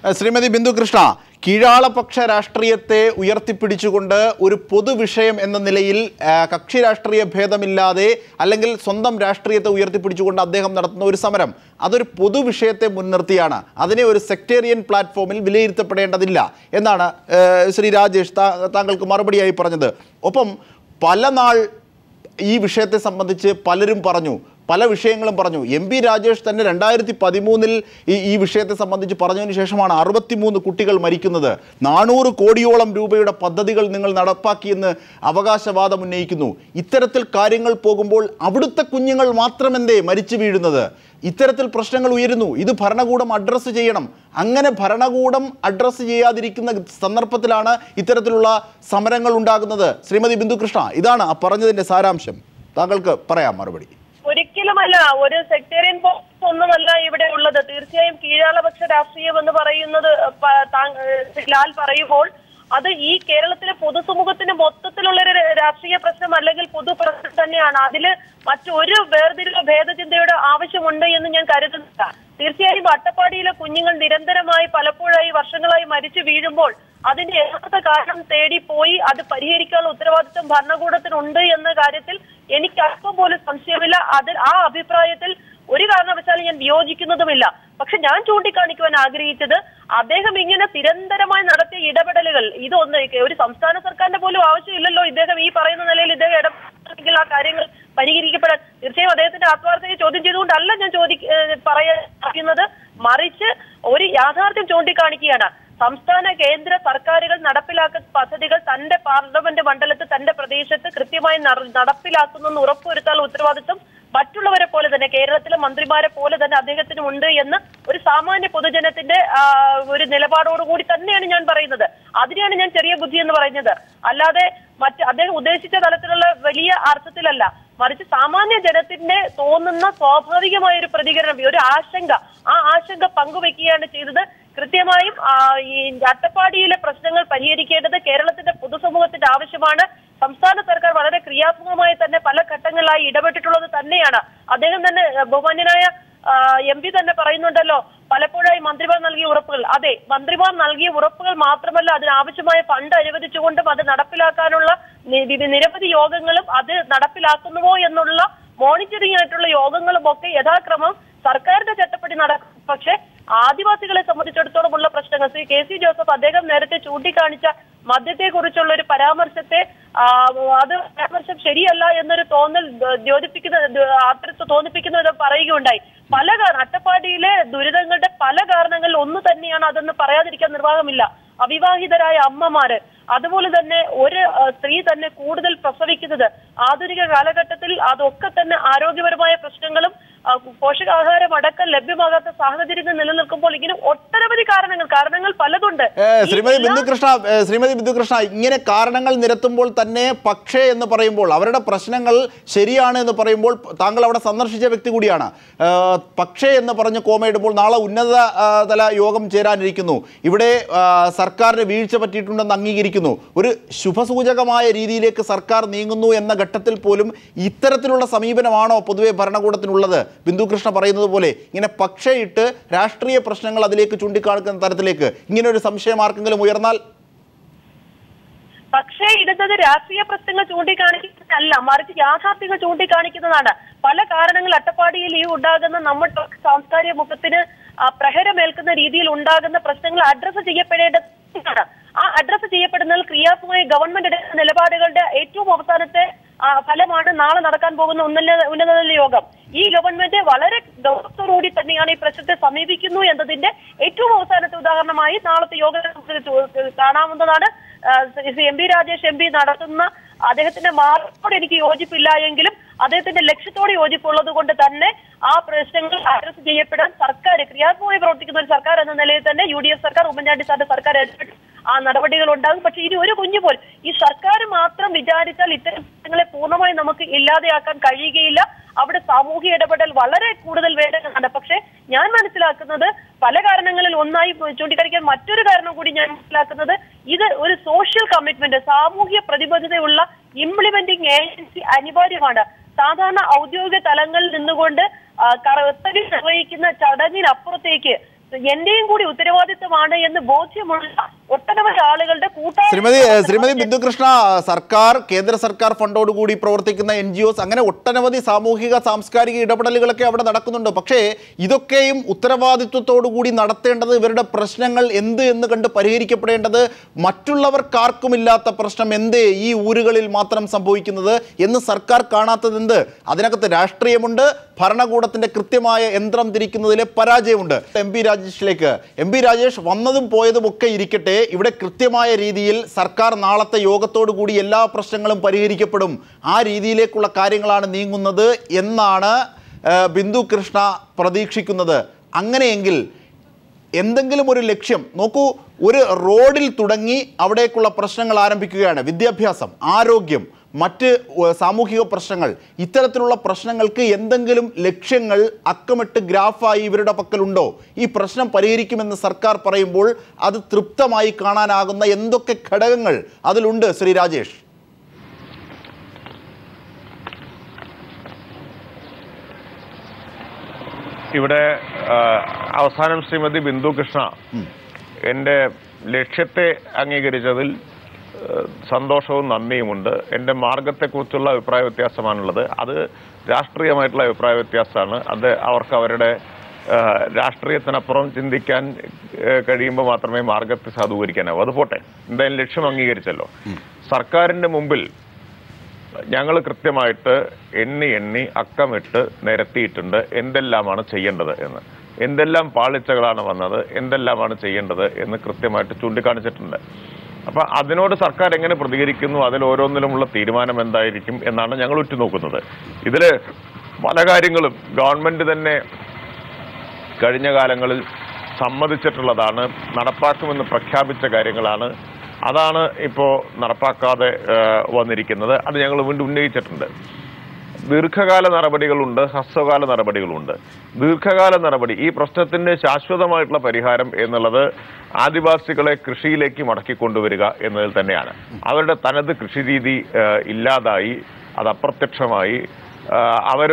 ശ്രീമതി ബിന്ദു കൃഷ്ണ, കീഴാളപക്ഷ രാഷ്ട്രീയത്തെ ഉയർത്തിപ്പിടിച്ചുകൊണ്ട് ഒരു പൊതുവിഷയം എന്ന നിലയിൽ കക്ഷി രാഷ്ട്രീയ ഭേദമില്ലാതെ അല്ലെങ്കിൽ സ്വന്തം രാഷ്ട്രീയത്തെ ഉയർത്തിപ്പിടിച്ചുകൊണ്ട് അദ്ദേഹം നടത്തുന്ന ഒരു സമരം, അതൊരു പൊതുവിഷയത്തെ മുൻനിർത്തിയാണ്. അതിനെ ഒരു സെക്ടേറിയൻ പ്ലാറ്റ്ഫോമിൽ വിലയിരുത്തപ്പെടേണ്ടതില്ല എന്നാണ് ശ്രീ രാജേഷ് താങ്കൾക്ക് മറുപടിയായി പറഞ്ഞത്. ഒപ്പം പല നാൾ ഈ വിഷയത്തെ സംബന്ധിച്ച് പലരും പറഞ്ഞു, പല വിഷയങ്ങളും പറഞ്ഞു. എം പി രാജേഷ് തന്നെ രണ്ടായിരത്തി പതിമൂന്നിൽ ഈ ഈ വിഷയത്തെ സംബന്ധിച്ച് പറഞ്ഞതിന് ശേഷമാണ് അറുപത്തിമൂന്ന് കുട്ടികൾ മരിക്കുന്നത്. നാനൂറ് കോടിയോളം രൂപയുടെ പദ്ധതികൾ നിങ്ങൾ നടപ്പാക്കിയെന്ന് അവകാശവാദം ഉന്നയിക്കുന്നു. ഇത്തരത്തിൽ കാര്യങ്ങൾ പോകുമ്പോൾ അവിടുത്തെ കുഞ്ഞുങ്ങൾ മാത്രമെന്തേ മരിച്ചു വീഴുന്നത്? ഇത്തരത്തിൽ പ്രശ്നങ്ങൾ ഉയരുന്നു. ഇത് ഭരണകൂടം അഡ്രസ്സ് ചെയ്യണം. അങ്ങനെ ഭരണകൂടം അഡ്രസ്സ് ചെയ്യാതിരിക്കുന്ന സന്ദർഭത്തിലാണ് ഇത്തരത്തിലുള്ള സമരങ്ങൾ ഉണ്ടാകുന്നത്. ശ്രീമതി ബിന്ദു കൃഷ്ണ, ഇതാണ് ആ പറഞ്ഞതിൻ്റെ സാരാംശം. താങ്കൾക്ക് പറയാം മറുപടി. ഒരിക്കലുമല്ല, ഒരു സെക്ടേറിയൻ ഒന്നുമല്ല ഇവിടെ ഉള്ളത്. തീർച്ചയായും കീഴാളപക്ഷ രാഷ്ട്രീയം എന്ന് പറയുന്നത് ലാൽ പറയുമ്പോൾ അത് ഈ കേരളത്തിലെ പൊതുസമൂഹത്തിന് മൊത്തത്തിലുള്ള ഒരു രാഷ്ട്രീയ പ്രശ്നം അല്ലെങ്കിൽ പൊതു പ്രശ്നം തന്നെയാണ്. അതില് മറ്റൊരു വേർതിരിവ് ഭേദചിന്തയുടെ ആവശ്യമുണ്ട് എന്ന് ഞാൻ കരുതുന്നില്ല. തീർച്ചയായും അട്ടപ്പാടിയിലെ കുഞ്ഞുങ്ങൾ നിരന്തരമായി പലപ്പോഴായി വർഷങ്ങളായി മരിച്ചു വീഴുമ്പോൾ അതിന്റെ യഥാർത്ഥ കാരണം തേടി പോയി അത് പരിഹരിക്കാനുള്ള ഉത്തരവാദിത്വം ഭരണകൂടത്തിനുണ്ട് എന്ന കാര്യത്തിൽ എനിക്ക് അല്പം പോലും സംശയമില്ല. അതിൽ ആ അഭിപ്രായത്തിൽ ഒരു കാരണവശാലും ഞാൻ വിയോജിക്കുന്നതുമില്ല. പക്ഷെ ഞാൻ ചൂണ്ടിക്കാണിക്കുവാൻ ആഗ്രഹിച്ചത് അദ്ദേഹം ഇങ്ങനെ നിരന്തരമായി നടത്തിയ ഇടപെടലുകൾ ഇതൊന്ന് ഒരു സംസ്ഥാന സർക്കാരിന്റെ പോലും ആവശ്യമില്ലല്ലോ. ഇദ്ദേഹം ഈ പറയുന്ന നിലയിൽ ഇദ്ദേഹം ഇടപെടലെങ്കിൽ ആ കാര്യങ്ങൾ പരിഹരിക്കപ്പെടാൻ തീർച്ചയായും അദ്ദേഹത്തിന്റെ ആത്മാർത്ഥതയെ ചോദ്യം ചെയ്തുകൊണ്ടല്ല ഞാൻ ചോദി പറയുന്നത്, മറിച്ച് ഒരു യാഥാർത്ഥ്യം ചൂണ്ടിക്കാണിക്കുകയാണ്. സംസ്ഥാന കേന്ദ്ര സർക്കാരുകൾ നടപ്പിലാക്കുന്ന പദ്ധതികൾ തന്റെ പാർലമെന്റ് മണ്ഡലത്തിൽ തന്റെ പ്രദേശത്ത് കൃത്യമായി നടപ്പിലാക്കുന്നെന്ന് ഉറപ്പുവരുത്താനുള്ള ഉത്തരവാദിത്വം മറ്റുള്ളവരെ പോലെ തന്നെ കേരളത്തിലെ മന്ത്രിമാരെ പോലെ തന്നെ അദ്ദേഹത്തിനും ഉണ്ട് എന്ന് ഒരു സാമാന്യ പൊതുജനത്തിന്റെ ഒരു നിലപാടോടുകൂടി തന്നെയാണ് ഞാൻ പറയുന്നത്. അതിനെയാണ് ഞാൻ ചെറിയ ബുദ്ധി എന്ന് പറയുന്നത്. അല്ലാതെ മറ്റ് അദ്ദേഹം ഉദ്ദേശിച്ച തലത്തിലുള്ള വലിയ അർത്ഥത്തിലല്ല, മറിച്ച് സാമാന്യ ജനത്തിന്റെ തോന്നുന്ന സ്വാഭാവികമായ ഒരു പ്രതികരണം, ഒരു ആശങ്ക, ആ ആശങ്ക പങ്കുവെക്കുകയാണ് ചെയ്തത്. കൃത്യമായും ഈ അട്ടപ്പാടിയിലെ പ്രശ്നങ്ങൾ പരിഹരിക്കേണ്ടത് കേരളത്തിന്റെ പൊതുസമൂഹത്തിന്റെ ആവശ്യമാണ്. സംസ്ഥാന സർക്കാർ വളരെ ക്രിയാത്മകമായി തന്നെ പല ഘട്ടങ്ങളിലായി ഇടപെട്ടിട്ടുള്ളത് തന്നെയാണ്. അദ്ദേഹം തന്നെ ബഹുമാന്യനായ എം പി തന്നെ പറയുന്നുണ്ടല്ലോ, പലപ്പോഴായി മന്ത്രിമാർ നൽകിയ ഉറപ്പുകൾ. അതെ, മന്ത്രിമാർ നൽകിയ ഉറപ്പുകൾ മാത്രമല്ല, അതിനാവശ്യമായ ഫണ്ട് അനുവദിച്ചുകൊണ്ടും അത് നടപ്പിലാക്കാനുള്ള നിരവധി യോഗങ്ങളും അത് നടപ്പിലാക്കുന്നുവോ എന്നുള്ള മോണിറ്ററിംഗ് ആയിട്ടുള്ള യോഗങ്ങളും ഒക്കെ യഥാക്രമം സർക്കാരിന്റെ ചട്ടപ്പടി നടക്കും. പക്ഷെ ആദിവാസികളെ സംബന്ധിച്ചിടത്തോളം ഉള്ള പ്രശ്നങ്ങൾ ശ്രീ കെ സി ജോസഫ് അദ്ദേഹം നേരത്തെ ചൂണ്ടിക്കാണിച്ച മദ്യത്തെ കുറിച്ചുള്ള ഒരു പരാമർശത്തെ അത് പരാമർശം ശരിയല്ല എന്നൊരു തോന്നൽ ദ്യോതിപ്പിക്കുന്ന ആർത്തരത്ത് തോന്നിപ്പിക്കുന്ന പറയുകയുണ്ടായി. പല അട്ടപ്പാടിയിലെ ദുരിതങ്ങളുടെ പല കാരണങ്ങളിൽ ഒന്ന് തന്നെയാണ് അതെന്ന് പറയാതിരിക്കാൻ നിർവാഹമില്ല. അവിവാഹിതരായ അമ്മമാര്, അതുപോലെ തന്നെ ഒരു സ്ത്രീ തന്നെ കൂടുതൽ പ്രസവിക്കുന്നത്, ആധുനിക കാലഘട്ടത്തിൽ അതൊക്കെ തന്നെ ആരോഗ്യപരമായ പ്രശ്നങ്ങളും പോഷകാഹാരം അടക്കം ലഭ്യമാകാത്ത സാഹചര്യങ്ങൾ നിലനിൽക്കുമ്പോൾ ഇങ്ങനെ ഒട്ടനവധി കാരണങ്ങൾ കാരണങ്ങൾ പലതുണ്ട്. ശ്രീമതി ബിന്ദുകൃഷ്ണ ശ്രീമതി ബിന്ദുകൃഷ്ണ ഇങ്ങനെ കാരണങ്ങൾ നിരത്തുമ്പോൾ തന്നെ പക്ഷേ എന്ന് പറയുമ്പോൾ അവരുടെ പ്രശ്നങ്ങൾ ശരിയാണ് എന്ന് പറയുമ്പോൾ താങ്കൾ അവിടെ സന്ദർശിച്ച വ്യക്തി കൂടിയാണ്. പക്ഷേ എന്ന് പറഞ്ഞ് കോമയിടുമ്പോൾ നാളെ ഉന്നത തല യോഗം ചേരാനിരിക്കുന്നു. ഇവിടെ സർക്കാരിന് വീഴ്ച പറ്റിയിട്ടുണ്ടെന്ന് അംഗീകരിക്കുന്നു. ഒരു ശുഭസൂചകമായ രീതിയിലേക്ക് സർക്കാർ നീങ്ങുന്നു എന്ന ഘട്ടത്തിൽ പോലും ഇത്തരത്തിലുള്ള സമീപനമാണോ പൊതുവെ ഭരണകൂടത്തിനുള്ളത്? ബിന്ദു കൃഷ്ണ പറയുന്നത് പോലെ ഇങ്ങനെ പക്ഷേ ഇട്ട് രാഷ്ട്രീയ പ്രശ്നങ്ങൾ അതിലേക്ക് ചൂണ്ടിക്കാണിക്കുന്ന തരത്തിലേക്ക് ഇങ്ങനെ ഒരു സംശയം ആർക്കെങ്കിലും ഉയർന്നാൽ? പക്ഷേ ഇടുന്നത് രാഷ്ട്രീയ പ്രശ്നങ്ങൾ ചൂണ്ടിക്കാണിക്കുന്നതല്ല, മറിച്ച് യാഥാർത്ഥ്യങ്ങൾ ചൂണ്ടിക്കാണിക്കുന്നതാണ്. പല കാരണങ്ങൾ അട്ടപ്പാടിയിൽ ഈ ഉണ്ടാകുന്ന നമ്മുടെ സാംസ്കാരിക മുഖത്തിന് പ്രഹരമേൽക്കുന്ന രീതിയിൽ ഉണ്ടാകുന്ന പ്രശ്നങ്ങൾ അഡ്രസ്സ് ചെയ്യപ്പെടേണ്ടതാണ്. ആ അഡ്രസ്സ് ചെയ്യപ്പെടുന്നതിൽ ക്രിയാത്മകമായ ഗവൺമെന്റ് എടുക്കുന്ന നിലപാടുകളുടെ ഏറ്റവും അവസാനത്തെ ഫലമാണ് നാളെ നടക്കാൻ പോകുന്ന ഉന്നത ഉന്നതതല യോഗം. ഈ ഗവൺമെന്റ് വളരെ ഗൗരവത്തോടുകൂടി തന്നെയാണ് ഈ പ്രശ്നത്തെ സമീപിക്കുന്നു എന്നതിന്റെ ഏറ്റവും അവസാനത്തെ ഉദാഹരണമായി നാളത്തെ യോഗം കാണാവുന്നതാണ്. M P Rajesh M P നടത്തുന്ന അദ്ദേഹത്തിന്റെ മാർഗത്തോട് എനിക്ക് യോജിപ്പില്ല എങ്കിലും അദ്ദേഹത്തിന്റെ ലക്ഷ്യത്തോട് യോജിപ്പുള്ളത് കൊണ്ട് തന്നെ ആ പ്രശ്നങ്ങൾ അഡ്രസ് ചെയ്യപ്പെടാൻ സർക്കാർ ക്രിയാത്മകമായി പ്രവർത്തിക്കുന്ന ഒരു സർക്കാർ എന്ന നിലയിൽ തന്നെ യു ഡി എഫ് സർക്കാർ, ഉമ്മൻചാണ്ടി സാറിന്റെ സർക്കാർ ഏർപ്പെട്ടു ആ നടപടികൾ ഉണ്ടാകും. പക്ഷെ ഇനി ഒരു കുഞ്ഞു പോലും ഈ സർക്കാർ മാത്രം വിചാരിച്ചാൽ ഇത്തരം പ്രശ്നങ്ങളെ പൂർണ്ണമായി നമുക്ക് ഇല്ലാതെയാക്കാൻ കഴിയുകയില്ല. അവിടെ സാമൂഹിക ഇടപെടൽ വളരെ കൂടുതൽ വേണ്ടതാണ്. പക്ഷെ ഞാൻ മനസ്സിലാക്കുന്നത് പല കാരണങ്ങളിൽ ഒന്നായി ചൂണ്ടിക്കാണിക്കാൻ മറ്റൊരു കാരണം കൂടി ഞാൻ മനസ്സിലാക്കുന്നത് ഇത് ഒരു സോഷ്യൽ കമ്മിറ്റ്മെന്റ്, സാമൂഹ്യ പ്രതിബദ്ധതയുള്ള ഇംപ്ലിമെന്റിംഗ് ഏജൻസി അനിവാര്യമാണ്. സാധാരണ ഔദ്യോഗിക തലങ്ങളിൽ നിന്നുകൊണ്ട് കർത്തവ്യം നിർവഹിക്കുന്ന ചടങ്ങിനപ്പുറത്തേക്ക് എന്റെയും കൂടി ഉത്തരവാദിത്വമാണ് എന്ന് ബോധ്യമുള്ള ഒട്ടനവധി ആളുകളുടെ കൂട്ടായ ശ്രീമതി ശ്രീമതി ബിന്ദുകൃഷ്ണ, സർക്കാർ കേന്ദ്ര സർക്കാർ ഫണ്ടോടുകൂടി പ്രവർത്തിക്കുന്ന എൻ ജി ഒസ് അങ്ങനെ ഒട്ടനവധി സാമൂഹിക സാംസ്കാരിക ഇടപെടലുകളൊക്കെ അവിടെ നടക്കുന്നുണ്ട്. പക്ഷേ ഇതൊക്കെയും ഉത്തരവാദിത്വത്തോടുകൂടി നടത്തേണ്ടത്, ഇവരുടെ പ്രശ്നങ്ങൾ എന്ത് എന്ന് കണ്ട് പരിഹരിക്കപ്പെടേണ്ടത് മറ്റുള്ളവർക്കാർക്കുമില്ലാത്ത പ്രശ്നം എന്തേ ഈ ഊരുകളിൽ മാത്രം സംഭവിക്കുന്നത് എന്ന് സർക്കാർ കാണാത്തത് എന്ത്? അതിനകത്ത് രാഷ്ട്രീയമുണ്ട്, ഭരണകൂടത്തിന്റെ കൃത്യമായ യന്ത്രം തിരിക്കുന്നതിലെ പരാജയമുണ്ട്. എം പി രാജേഷിലേക്ക്, എം പി രാജേഷ് വന്നതും പോയതും ഒക്കെ ഇരിക്കട്ടെ, ഇവിടെ കൃത്യമായ രീതിയിൽ സർക്കാർ നാളത്തെ യോഗത്തോടു കൂടി എല്ലാ പ്രശ്നങ്ങളും പരിഹരിക്കപ്പെടും, ആ രീതിയിലേക്കുള്ള കാര്യങ്ങളാണ് നീങ്ങുന്നത് എന്നാണ് ബിന്ദു കൃഷ്ണ പ്രതീക്ഷിക്കുന്നത്. അങ്ങനെയെങ്കിൽ എന്തെങ്കിലും ഒരു ലക്ഷ്യം നോക്കൂ, ഒരു റോഡിൽ തുടങ്ങി അവിടേക്കുള്ള പ്രശ്നങ്ങൾ ആരംഭിക്കുകയാണ്. വിദ്യാഭ്യാസം, ആരോഗ്യം, മറ്റ് സാമൂഹിക പ്രശ്നങ്ങൾ, ഇത്തരത്തിലുള്ള പ്രശ്നങ്ങൾക്ക് എന്തെങ്കിലും ലക്ഷ്യങ്ങൾ അക്കമിട്ട് ഗ്രാഫായി ഇവരുടെ പക്കലുണ്ടോ? ഈ പ്രശ്നം പരിഹരിക്കുമെന്ന് സർക്കാർ പറയുമ്പോൾ അത് തൃപ്തമായി കാണാനാകുന്ന എന്തൊക്കെ ഘടകങ്ങൾ അതിലുണ്ട് ശ്രീ രാജേഷ്? ഇവിടെ അവസാനം ശ്രീമതി ബിന്ദു കൃഷ്ണ എൻ്റെ ലക്ഷ്യത്തെ അംഗീകരിച്ചതിൽ സന്തോഷവും നന്ദിയുമുണ്ട്. എൻ്റെ മാർഗത്തെക്കുറിച്ചുള്ള അഭിപ്രായ വ്യത്യാസമാണുള്ളത്. അത് രാഷ്ട്രീയമായിട്ടുള്ള അഭിപ്രായ വ്യത്യാസമാണ്. അത് അവർക്ക് അവരുടെ രാഷ്ട്രീയത്തിനപ്പുറം ചിന്തിക്കാൻ കഴിയുമ്പോൾ മാത്രമേ മാർഗത്തെ സാധൂകരിക്കാനാവൂ. അത് പോട്ടെ, എന്തായാലും ലക്ഷ്യം അംഗീകരിച്ചല്ലോ. സർക്കാരിൻ്റെ മുമ്പിൽ ഞങ്ങൾ കൃത്യമായിട്ട് എണ്ണി എണ്ണി അക്കമിട്ട് നിരത്തിയിട്ടുണ്ട് എന്തെല്ലാമാണ് ചെയ്യേണ്ടത് എന്ന്, എന്തെല്ലാം പാളിച്ചകളാണ് വന്നത്, എന്തെല്ലാമാണ് ചെയ്യേണ്ടത് എന്ന് കൃത്യമായിട്ട് ചൂണ്ടിക്കാണിച്ചിട്ടുണ്ട്. അപ്പം അതിനോട് സർക്കാർ എങ്ങനെ പ്രതികരിക്കുന്നു, അതിൽ ഓരോന്നിലുമുള്ള തീരുമാനം എന്തായിരിക്കും എന്നാണ് ഞങ്ങൾ ഉറ്റുനോക്കുന്നത്. ഇതിൽ പല കാര്യങ്ങളും ഗവൺമെൻറ് തന്നെ കഴിഞ്ഞ കാലങ്ങളിൽ സമ്മതിച്ചിട്ടുള്ളതാണ്, നടപ്പാക്കുമെന്ന് പ്രഖ്യാപിച്ച കാര്യങ്ങളാണ്. അതാണ് ഇപ്പോൾ നടപ്പാക്കാതെ വന്നിരിക്കുന്നത്. അത് ഞങ്ങൾ വീണ്ടും ഉന്നയിച്ചിട്ടുണ്ട്. ദീർഘകാല നടപടികളുണ്ട്, ഹ്രസ്വകാല നടപടികളുണ്ട്. ദീർഘകാല നടപടി, ഈ പ്രശ്നത്തിന്റെ ശാശ്വതമായിട്ടുള്ള പരിഹാരം എന്നുള്ളത് ആദിവാസികളെ കൃഷിയിലേക്ക് മടക്കിക്കൊണ്ടുവരിക എന്നതിൽ തന്നെയാണ്. അവരുടെ തനത് കൃഷിരീതി ഇല്ലാതായി, അത് അപ്രത്യക്ഷമായി. അവർ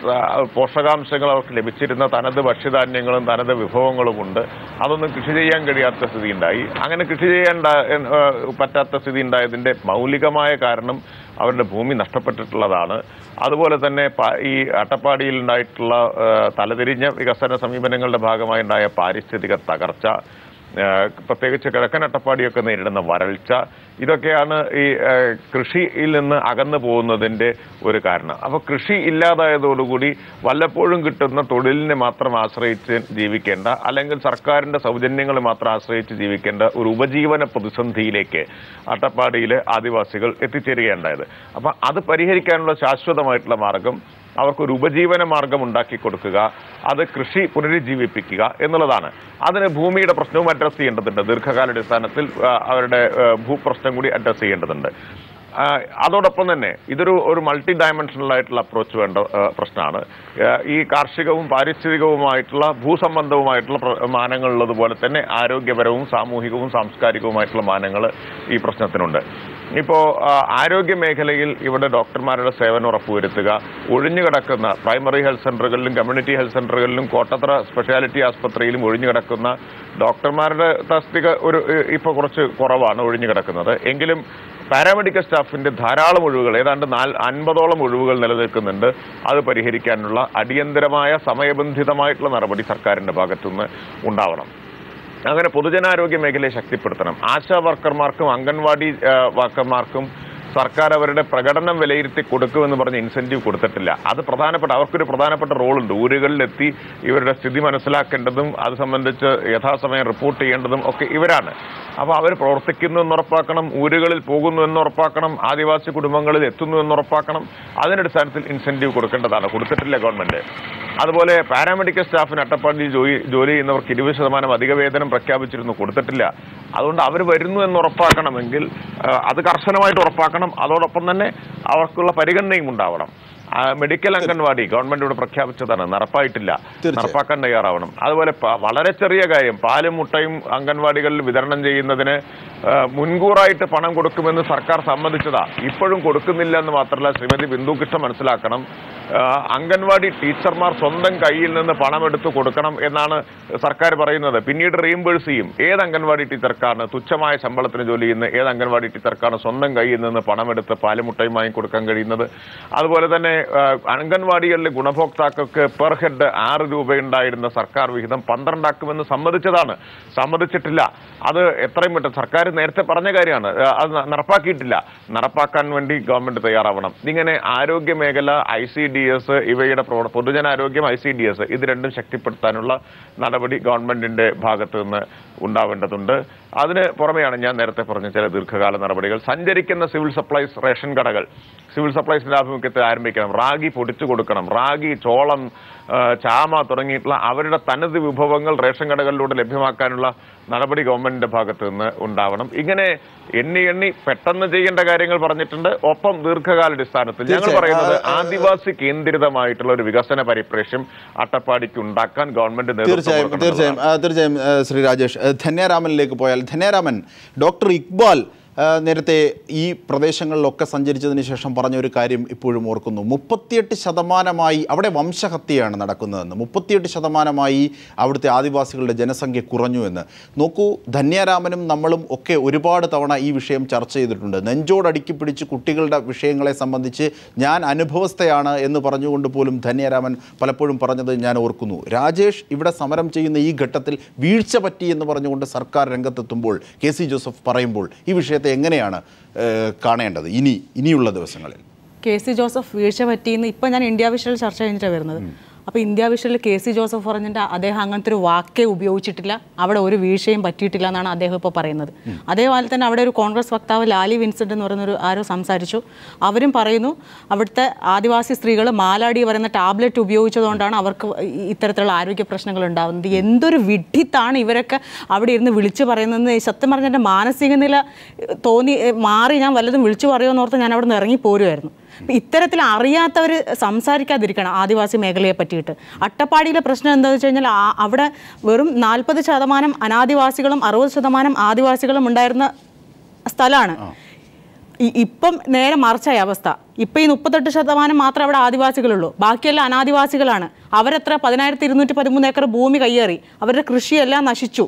പോഷകാംശങ്ങൾ അവർക്ക് ലഭിച്ചിരുന്ന തനത് ഭക്ഷ്യധാന്യങ്ങളും തനത് വിഭവങ്ങളുമുണ്ട്, അതൊന്നും കൃഷി ചെയ്യാൻ കഴിയാത്ത സ്ഥിതി ഉണ്ടായി. അങ്ങനെ കൃഷി ചെയ്യാൻ പറ്റാത്ത സ്ഥിതി ഉണ്ടായതിൻ്റെ മൗലികമായ കാരണം അവരുടെ ഭൂമി നഷ്ടപ്പെട്ടിട്ടുള്ളതാണ്. അതുപോലെ തന്നെ ഈ അട്ടപ്പാടിയിൽ ഉണ്ടായിട്ടുള്ള തലതിരിഞ്ഞ വികസന സമീപനങ്ങളുടെ ഭാഗമായി ഉണ്ടായ പാരിസ്ഥിതിക തകർച്ച, പ്രത്യേകിച്ച് കിഴക്കൻ അട്ടപ്പാടിയൊക്കെ നേരിടുന്ന വരൾച്ച, ഇതൊക്കെയാണ് ഈ കൃഷിയിൽ നിന്ന് അകന്നു പോകുന്നതിൻ്റെ ഒരു കാരണം. അപ്പോൾ കൃഷി ഇല്ലാതായതോടുകൂടി വല്ലപ്പോഴും കിട്ടുന്ന തൊഴിലിനെ മാത്രം ആശ്രയിച്ച് ജീവിക്കേണ്ട, അല്ലെങ്കിൽ സർക്കാരിൻ്റെ സൗജന്യങ്ങൾ മാത്രം ആശ്രയിച്ച് ജീവിക്കേണ്ട ഒരു ഉപജീവന പ്രതിസന്ധിയിലേക്ക് അട്ടപ്പാടിയിലെ ആദിവാസികൾ എത്തിച്ചേരുകയുണ്ടായത്. അപ്പം അത് പരിഹരിക്കാനുള്ള ശാശ്വതമായിട്ടുള്ള മാർഗം, അവർക്കൊരു ഉപജീവന മാർഗം ഉണ്ടാക്കി കൊടുക്കുക, അത് കൃഷി പുനരുജ്ജീവിപ്പിക്കുക എന്നുള്ളതാണ്. അതിന് ഭൂമിയുടെ പ്രശ്നവും അഡ്രസ്സ് ചെയ്യേണ്ടതുണ്ട്. ദീർഘകാലാടിസ്ഥാനത്തിൽ അവരുടെ ഭൂപ്രശ്നം കൂടി അഡ്രസ്സ് ചെയ്യേണ്ടതുണ്ട്. അതോടൊപ്പം തന്നെ ഇതൊരു ഒരു മൾട്ടി ഡയമെൻഷണൽ ആയിട്ടുള്ള അപ്രോച്ച് വേണ്ട പ്രശ്നമാണ്. ഈ കാർഷികവും പാരിസ്ഥിതികവുമായിട്ടുള്ള ഭൂസംബന്ധവുമായിട്ടുള്ള മാനങ്ങളുള്ളതുപോലെ തന്നെ ആരോഗ്യപരവും സാമൂഹികവും സാംസ്കാരികവുമായിട്ടുള്ള മാനങ്ങൾ ഈ പ്രശ്നത്തിനുണ്ട്. ഇപ്പോൾ ആരോഗ്യ മേഖലയിൽ ഇവിടെ ഡോക്ടർമാരുടെ സേവനം ഉറപ്പുവരുത്തുക, ഒഴിഞ്ഞുകിടക്കുന്ന പ്രൈമറി ഹെൽത്ത് സെൻ്ററുകളിലും കമ്മ്യൂണിറ്റി ഹെൽത്ത് സെൻ്ററുകളിലും കോട്ടത്തറ സ്പെഷ്യാലിറ്റി ആസ്പത്രിയിലും ഒഴിഞ്ഞുകിടക്കുന്ന ഡോക്ടർമാരുടെ തസ്തിക ഒരു ഇപ്പോൾ കുറച്ച് കുറവാണ് ഒഴിഞ്ഞുകിടക്കുന്നത്. എങ്കിലും പാരാമെഡിക്കൽ സ്റ്റാഫിൻ്റെ ധാരാളം ഒഴിവുകൾ, ഏതാണ്ട് നാല് അൻപതോളം ഒഴിവുകൾ നിലനിൽക്കുന്നുണ്ട്. അത് പരിഹരിക്കാനുള്ള അടിയന്തരമായ സമയബന്ധിതമായിട്ടുള്ള നടപടി സർക്കാരിൻ്റെ ഭാഗത്തുനിന്ന് ഉണ്ടാവണം. അങ്ങനെ പൊതുജനാരോഗ്യ മേഖലയെ ശക്തിപ്പെടുത്തണം. ആശാ വർക്കർമാർക്കും അംഗൻവാടി വർക്കർമാർക്കും സർക്കാർ അവരുടെ പ്രകടനം വിലയിരുത്തി കൊടുക്കുമെന്ന് പറഞ്ഞ് ഇൻസെൻറ്റീവ് കൊടുത്തിട്ടില്ല. അത് പ്രധാനപ്പെട്ട അവർക്കൊരു പ്രധാനപ്പെട്ട റോളുണ്ട്. ഊരുകളിലെത്തി ഇവരുടെ സ്ഥിതി മനസ്സിലാക്കേണ്ടതും അത് സംബന്ധിച്ച് യഥാസമയം റിപ്പോർട്ട് ചെയ്യേണ്ടതും ഒക്കെ ഇവരാണ്. അപ്പോൾ അവർ പ്രവർത്തിക്കുന്നു എന്നുറപ്പാക്കണം, ഊരുകളിൽ പോകുന്നു എന്നുറപ്പാക്കണം, ആദിവാസി കുടുംബങ്ങളിൽ എത്തുന്നു എന്നുറപ്പാക്കണം. അതിനടിസ്ഥാനത്തിൽ ഇൻസെൻറ്റീവ് കൊടുക്കേണ്ടതാണ്. കൊടുത്തിട്ടില്ല ഗവൺമെൻറ്. അതുപോലെ പാരാമെഡിക്കൽ സ്റ്റാഫിന് അട്ടപ്പാടിയിൽ ജോലി ജോലി ചെയ്യുന്നവർക്ക് ഇരുപത് ശതമാനം അധിക വേതനം പ്രഖ്യാപിച്ചിരുന്നു, കൊടുത്തിട്ടില്ല. അതുകൊണ്ട് അവർ വരുന്നു എന്ന് ഉറപ്പാക്കണമെങ്കിൽ അത് കർശനമായിട്ട് ഉറപ്പാക്കണം. അതോടൊപ്പം തന്നെ അവർക്കുള്ള പരിഗണനയും ഉണ്ടാവണം. മെഡിക്കൽ അംഗൻവാടി ഗവൺമെന്റ് ഇവിടെ പ്രഖ്യാപിച്ചതാണ്, നടപ്പായിട്ടില്ല, നടപ്പാക്കാൻ തയ്യാറാവണം. അതുപോലെ വളരെ ചെറിയ കാര്യം, പാലും മുട്ടയും അംഗൻവാടികളിൽ വിതരണം ചെയ്യുന്നതിന് മുൻകൂറായിട്ട് പണം കൊടുക്കുമെന്ന് സർക്കാർ സമ്മതിച്ചതാ, ഇപ്പോഴും കൊടുക്കുന്നില്ല എന്ന് മാത്രമല്ല ശ്രീമതി ബിന്ദു കൃഷ്ണ മനസ്സിലാക്കണം, അംഗൻവാടി ടീച്ചർമാർ സ്വന്തം കയ്യിൽ നിന്ന് പണമെടുത്ത് കൊടുക്കണം എന്നാണ് സർക്കാർ പറയുന്നത്. പിന്നീട് റീംബേഴ്സ് ചെയ്യും. ഏത് അംഗൻവാടി ടീച്ചർക്കാണ് തുച്ഛമായ ശമ്പളത്തിന് ജോലി ചെയ്യുന്ന ഏത് അംഗൻവാടി ടീച്ചർക്കാണ് സ്വന്തം കയ്യിൽ നിന്ന് പണമെടുത്ത് പാലുമുട്ടയും വാങ്ങി കൊടുക്കാൻ കഴിയുന്നത്? അതുപോലെ തന്നെ അംഗൻവാടികളിലെ ഗുണഭോക്താക്കൾക്ക് പെർ ഹെഡ് ആറ് രൂപയുണ്ടായിരുന്ന സർക്കാർ വിഹിതം പന്ത്രണ്ടാക്കുമെന്ന് സമ്മതിച്ചതാണ്, സമ്മതിച്ചിട്ടില്ല. അത് എത്രയും പെട്ടെന്ന് സർക്കാർ നേരത്തെ പറഞ്ഞ കാര്യമാണ്, അത് നടപ്പാക്കിയിട്ടില്ല. നടപ്പാക്കാൻ വേണ്ടി ഗവൺമെന്റ് തയ്യാറാവണം. ഇങ്ങനെ ആരോഗ്യ മേഖല, ഐ സി ഡി എസ് ഇവയുടെ പൊതുജനാരോഗ്യം, ഐ സി ഡി എസ് ഇത് രണ്ടും ശക്തിപ്പെടുത്താനുള്ള നടപടി ഗവൺമെന്റിന്റെ ഭാഗത്ത് നിന്ന് ഉണ്ടാവേണ്ടതുണ്ട്. അതിന് പുറമെയാണ് ഞാൻ നേരത്തെ പറഞ്ഞ ചില ദീർഘകാല നടപടികൾ. സഞ്ചരിക്കുന്ന സിവിൽ സപ്ലൈസ് റേഷൻ കടകൾ സിവിൽ സപ്ലൈസിന്റെ ആഭിമുഖ്യത്തിൽ ആരംഭിക്കണം. റാഗി പൊടിച്ചു കൊടുക്കണം. റാഗി, ചോളം, ചാമ തുടങ്ങിയിട്ടുള്ള അവരുടെ തനത് വിഭവങ്ങൾ റേഷൻ കടകളിലൂടെ ലഭ്യമാക്കാനുള്ള നടപടി ഗവൺമെന്റിന്റെ ഭാഗത്ത് നിന്ന് ഉണ്ടാവണം. ഇങ്ങനെ എണ്ണി എണ്ണി പെട്ടെന്ന് ചെയ്യേണ്ട കാര്യങ്ങൾ പറഞ്ഞിട്ടുണ്ട്. ഒപ്പം ദീർഘകാലാടിസ്ഥാനത്തിൽ ഞങ്ങൾ പറയുന്നത് ആദിവാസി കേന്ദ്രിതമായിട്ടുള്ള ഒരു വികസന പരിപ്രേക്ഷ്യം അട്ടപ്പാടിക്ക് ഉണ്ടാക്കാൻ ഗവൺമെന്റ് തീർച്ചയായും തീർച്ചയായും തീർച്ചയായും ശ്രീ രാജേഷ്, ധന്യാരാമനിലേക്ക് പോയാൽ ധന്യാരാമൻ, ഡോക്ടർ ഇക്ബാൽ നേരത്തെ ഈ പ്രദേശങ്ങളിലൊക്കെ സഞ്ചരിച്ചതിന് ശേഷം പറഞ്ഞ ഒരു കാര്യം ഇപ്പോഴും ഓർക്കുന്നു. മുപ്പത്തിയെട്ട് ശതമാനമായി അവിടെ വംശഹത്യയാണ് നടക്കുന്നതെന്ന്, മുപ്പത്തിയെട്ട് ശതമാനമായി അവിടുത്തെ ആദിവാസികളുടെ ജനസംഖ്യ കുറഞ്ഞു എന്ന്. നോക്കൂ, ധന്യാരാമനും നമ്മളും ഒക്കെ ഒരുപാട് തവണ ഈ വിഷയം ചർച്ച ചെയ്തിട്ടുണ്ട്. നെഞ്ചോടടുക്കി പിടിച്ച് കുട്ടികളുടെ വിഷയങ്ങളെ സംബന്ധിച്ച് ഞാൻ അനുഭവസ്ഥയാണ് എന്ന് പറഞ്ഞുകൊണ്ട് പോലും ധന്യാരാമൻ പലപ്പോഴും പറഞ്ഞത് ഞാൻ ഓർക്കുന്നു. രാജേഷ് ഇവിടെ സമരം ചെയ്യുന്ന ഈ ഘട്ടത്തിൽ വീഴ്ച പറ്റി എന്ന് പറഞ്ഞുകൊണ്ട് സർക്കാർ രംഗത്തെത്തുമ്പോൾ, കെ സി ജോസഫ് പറയുമ്പോൾ ഈ വിഷയത്തെ എങ്ങനെയാണ് കാണേണ്ടത് ഇനി ഇനിയുള്ള ദിവസങ്ങളിൽ? കെ സി ജോസഫ് വീഴ്ച പറ്റിയെന്ന് ഇപ്പം ഞാൻ ഇന്ത്യ വിഷനിൽ ചർച്ച കഴിഞ്ഞിട്ടാണ് വരുന്നത്. അപ്പോൾ ഇന്ത്യ വിഷനിൽ കെ സി ജോസഫ് പറഞ്ഞിട്ട് അദ്ദേഹം അങ്ങനത്തെ ഒരു വാക്കേ ഉപയോഗിച്ചിട്ടില്ല, അവിടെ ഒരു വീഴ്ചയും പറ്റിയിട്ടില്ല എന്നാണ് അദ്ദേഹം ഇപ്പോൾ പറയുന്നത്. അതേപോലെ തന്നെ അവിടെ ഒരു കോൺഗ്രസ് വക്താവ് ലാലി വിൻസെൻ്റ് എന്ന് പറയുന്നൊരു ആരോ സംസാരിച്ചു. അവരും പറയുന്നു അവിടുത്തെ ആദിവാസി സ്ത്രീകൾ മാലാടി പറയുന്ന ടാബ്ലറ്റ് ഉപയോഗിച്ചതുകൊണ്ടാണ് അവർക്ക് ഇത്തരത്തിലുള്ള ആരോഗ്യ പ്രശ്നങ്ങൾ ഉണ്ടാകുന്നത്. എന്തൊരു വിഡ്ഢിത്താണ് ഇവരൊക്കെ അവിടെ ഇരുന്ന് വിളിച്ചു പറയുന്നത്. സത്യം പറഞ്ഞ എൻ്റെ മാനസിക നില തോന്നി മാറി ഞാൻ വല്ലതും വിളിച്ചു പറയുമെന്ന് ഓർത്ത് ഞാൻ അവിടെ നിന്ന് ഇറങ്ങി പോരുമായിരുന്നു. ഇത്തരത്തിൽ അറിയാത്തവർ സംസാരിക്കാതിരിക്കണം ആദിവാസി മേഖലയെ പറ്റിയിട്ട്. അട്ടപ്പാടിയിലെ പ്രശ്നം എന്താണെന്ന് വെച്ച് കഴിഞ്ഞാൽ അവിടെ വെറും നാൽപ്പത് ശതമാനം അനാദിവാസികളും അറുപത് ശതമാനം ആദിവാസികളും ഉണ്ടായിരുന്ന സ്ഥലമാണ്. ഇപ്പം നേരെ മറിച്ചായ അവസ്ഥ. ഇപ്പം ഈ മുപ്പത്തെട്ട് ശതമാനം മാത്രമേ അവിടെ ആദിവാസികളുള്ളൂ, ബാക്കിയെല്ലാം അനാദിവാസികളാണ്. അവരെത്ര പതിനായിരത്തി ഇരുന്നൂറ്റി പതിമൂന്ന് ഏക്കർ ഭൂമി കയ്യേറി, അവരുടെ കൃഷിയെല്ലാം നശിച്ചു.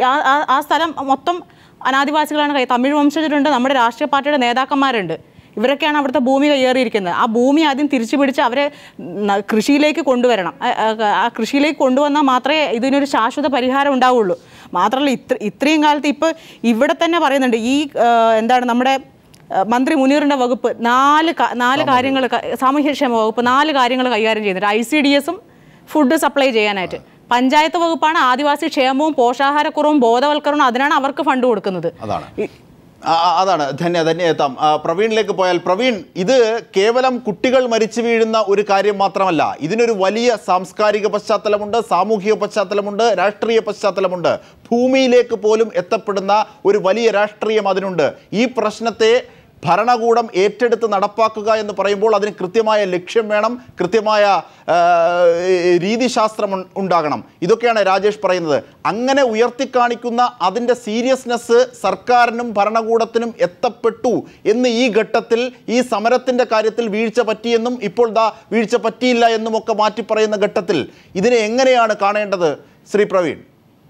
ആ സ്ഥലം മൊത്തം അനാദിവാസികളാണ് കൈ. തമിഴ് വംശജരുണ്ട്, നമ്മുടെ രാഷ്ട്രീയ പാർട്ടിയുടെ നേതാക്കന്മാരുണ്ട്, ഇവരൊക്കെയാണ് അവിടുത്തെ ഭൂമി കയ്യേറിയിരിക്കുന്നത്. ആ ഭൂമി ആദ്യം തിരിച്ചു പിടിച്ച് അവരെ കൃഷിയിലേക്ക് കൊണ്ടുവരണം. ആ കൃഷിയിലേക്ക് കൊണ്ടുവന്നാൽ മാത്രമേ ഇതിനൊരു ശാശ്വത പരിഹാരം ഉണ്ടാവുള്ളൂ. മാത്രമല്ല ഇത്ര ഇത്രയും കാലത്ത് ഇപ്പോൾ ഇവിടെ തന്നെ പറയുന്നുണ്ട്, ഈ എന്താണ് നമ്മുടെ മന്ത്രി മുനീറിൻ്റെ വകുപ്പ് നാല് നാല് കാര്യങ്ങൾ, സാമൂഹ്യക്ഷേമ വകുപ്പ് നാല് കാര്യങ്ങൾ കൈകാര്യം ചെയ്യുന്നുണ്ട്. ഐ സി ഡി എസും ഫുഡ് സപ്ലൈ ചെയ്യാനായിട്ട്. പഞ്ചായത്ത് വകുപ്പാണ് ആദിവാസി ക്ഷേമവും പോഷാഹാരക്കുറവും ബോധവൽക്കരണവും, അതിനാണ് അവർക്ക് ഫണ്ട് കൊടുക്കുന്നത്. അതാണ് ധന്യ ധന്യ എത്താം. പ്രവീണിലേക്ക് പോയാൽ, പ്രവീൺ, ഇത് കേവലം കുട്ടികൾ മരിച്ചു വീഴുന്ന ഒരു കാര്യം മാത്രമല്ല, ഇതിനൊരു വലിയ സാംസ്കാരിക പശ്ചാത്തലമുണ്ട്, സാമൂഹിക പശ്ചാത്തലമുണ്ട്, രാഷ്ട്രീയ പശ്ചാത്തലമുണ്ട്. ഭൂമിയിലേക്ക് പോലും എത്തപ്പെടുന്ന ഒരു വലിയ രാഷ്ട്രീയം അതിനുണ്ട്. ഈ പ്രശ്നത്തെ ഭരണകൂടം ഏറ്റെടുത്ത് നടപ്പാക്കുക എന്ന് പറയുമ്പോൾ അതിന് കൃത്യമായ ലക്ഷ്യം വേണം, കൃത്യമായ രീതിശാസ്ത്രം ഉണ്ടാകണം. ഇതൊക്കെയാണ് രാജേഷ് പറയുന്നത്. അങ്ങനെ ഉയർത്തിക്കാണിക്കുന്ന അതിൻ്റെ സീരിയസ്നെസ് സർക്കാരിനും ഭരണകൂടത്തിനും എത്തപ്പെട്ടു എന്ന് ഈ ഘട്ടത്തിൽ ഈ സമരത്തിൻ്റെ കാര്യത്തിൽ വീഴ്ച പറ്റിയെന്നും ഇപ്പോൾ ദാ വീഴ്ച പറ്റിയില്ല എന്നുമൊക്കെ മാറ്റി പറയുന്ന ഘട്ടത്തിൽ ഇതിനെ എങ്ങനെയാണ് കാണേണ്ടത് ശ്രീ പ്രവീൺ?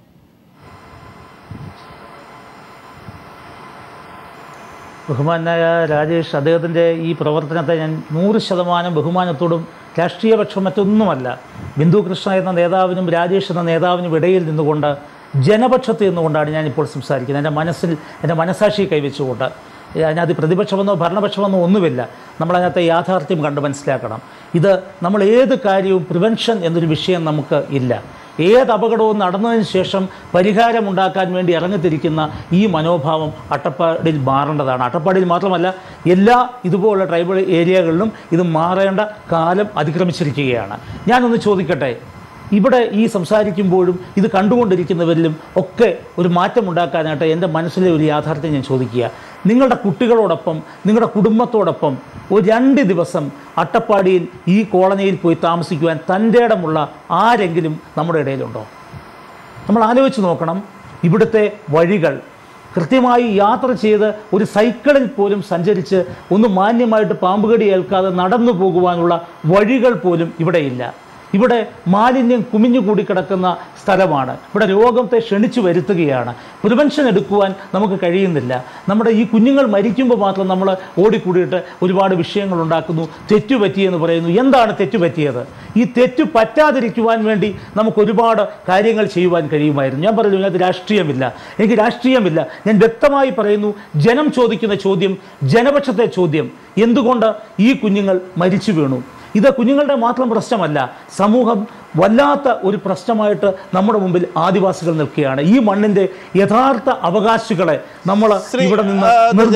ബഹുമാനായ രാജേഷ്, അദ്ദേഹത്തിൻ്റെ ഈ പ്രവർത്തനത്തെ ഞാൻ നൂറ് ശതമാനം ബഹുമാനത്തോടും, രാഷ്ട്രീയപക്ഷം മറ്റൊന്നുമല്ല, ബിന്ദു കൃഷ്ണ എന്ന നേതാവിനും രാജേഷ് എന്ന നേതാവിനും ഇടയിൽ നിന്നുകൊണ്ട് ജനപക്ഷത്ത് നിന്നുകൊണ്ടാണ് ഞാനിപ്പോൾ സംസാരിക്കുന്നത്. എൻ്റെ മനസ്സിൽ എൻ്റെ മനസാക്ഷി കൈവച്ചുകൊണ്ട്. അതിനകത്ത് പ്രതിപക്ഷമെന്നോ ഭരണപക്ഷമെന്നോ ഒന്നുമില്ല. നമ്മളതിനകത്തെ യാഥാർത്ഥ്യം കണ്ട് മനസ്സിലാക്കണം. ഇത് നമ്മൾ ഏത് കാര്യവും പ്രിവെൻഷൻ എന്നൊരു വിഷയം നമുക്ക് ഇല്ല. ഏത് അപകടവും നടന്നതിന് ശേഷം പരിഹാരമുണ്ടാക്കാൻ വേണ്ടി ഇറങ്ങിത്തിരിക്കുന്ന ഈ മനോഭാവം അട്ടപ്പാടിയിൽ മാറേണ്ടതാണ്. അട്ടപ്പാടിയിൽ മാത്രമല്ല, എല്ലാ ഇതുപോലുള്ള ട്രൈബൽ ഏരിയകളിലും ഇത് മാറേണ്ട കാലം അതിക്രമിച്ചിരിക്കുകയാണ്. ഞാനൊന്ന് ചോദിക്കട്ടെ, ഇവിടെ ഈ സംസാരിക്കുമ്പോഴും ഇത് കണ്ടുകൊണ്ടിരിക്കുന്നവരിലും ഒക്കെ ഒരു മാറ്റമുണ്ടാക്കാനായിട്ട് എൻ്റെ മനസ്സിലെ ഒരു യാഥാർത്ഥ്യം ഞാൻ ചോദിക്കുക. നിങ്ങളുടെ കുട്ടികളോടൊപ്പം നിങ്ങളുടെ കുടുംബത്തോടൊപ്പം ഒരു രണ്ട് ദിവസം അട്ടപ്പാടിയിൽ ഈ കോളനിയിൽ പോയി താമസിക്കുവാൻ തൻ്റെ ഇടമുള്ള ആരെങ്കിലും നമ്മുടെ ഇടയിലുണ്ടോ? നമ്മൾ ആലോചിച്ച് നോക്കണം. ഇവിടുത്തെ വഴികൾ കൃത്യമായി യാത്ര ചെയ്ത് ഒരു സൈക്കിളിൽ പോലും സഞ്ചരിച്ച് ഒന്ന് മാന്യമായിട്ട് പാമ്പുകടി ഏൽക്കാതെ നടന്നു പോകുവാനുള്ള വഴികൾ പോലും ഇവിടെയില്ല. ഇവിടെ മാലിന്യം കുമിഞ്ഞുകൂടി കിടക്കുന്ന സ്ഥലമാണ്. ഇവിടെ രോഗത്തെ ക്ഷണിച്ചു വരുത്തുകയാണ്. പ്രിവെൻഷൻ എടുക്കുവാൻ നമുക്ക് കഴിയുന്നില്ല. നമ്മുടെ ഈ കുഞ്ഞുങ്ങൾ മരിക്കുമ്പോൾ മാത്രം നമ്മൾ ഓടിക്കൂടിയിട്ട് ഒരുപാട് വിഷയങ്ങൾ ഉണ്ടാക്കുന്നു. തെറ്റുപറ്റിയെന്ന് പറയുന്നു. എന്താണ് തെറ്റുപറ്റിയത്? ഈ തെറ്റു പറ്റാതിരിക്കുവാൻ വേണ്ടി നമുക്ക് ഒരുപാട് കാര്യങ്ങൾ ചെയ്യുവാൻ കഴിയുമായിരുന്നു. ഞാൻ പറഞ്ഞു ഇതിനകത്ത് രാഷ്ട്രീയമില്ല, എനിക്ക് രാഷ്ട്രീയമില്ല. ഞാൻ വ്യക്തമായി പറയുന്നു, ജനം ചോദിക്കുന്ന ചോദ്യം, ജനപക്ഷത്തെ ചോദ്യം, എന്തുകൊണ്ട് ഈ കുഞ്ഞുങ്ങൾ മരിച്ചു വീണു? ഇത് കുഞ്ഞുങ്ങളുടെ മാത്രം പ്രശ്നമല്ല, സമൂഹം വല്ലാത്ത ഒരു പ്രശ്നമായിട്ട് നമ്മുടെ മുമ്പിൽ ആദിവാസികൾ നിൽക്കുകയാണ്. ഈ മണ്ണിന്റെ യഥാർത്ഥ അവകാശികളെ നമ്മൾ ഇവിടെ നിന്ന്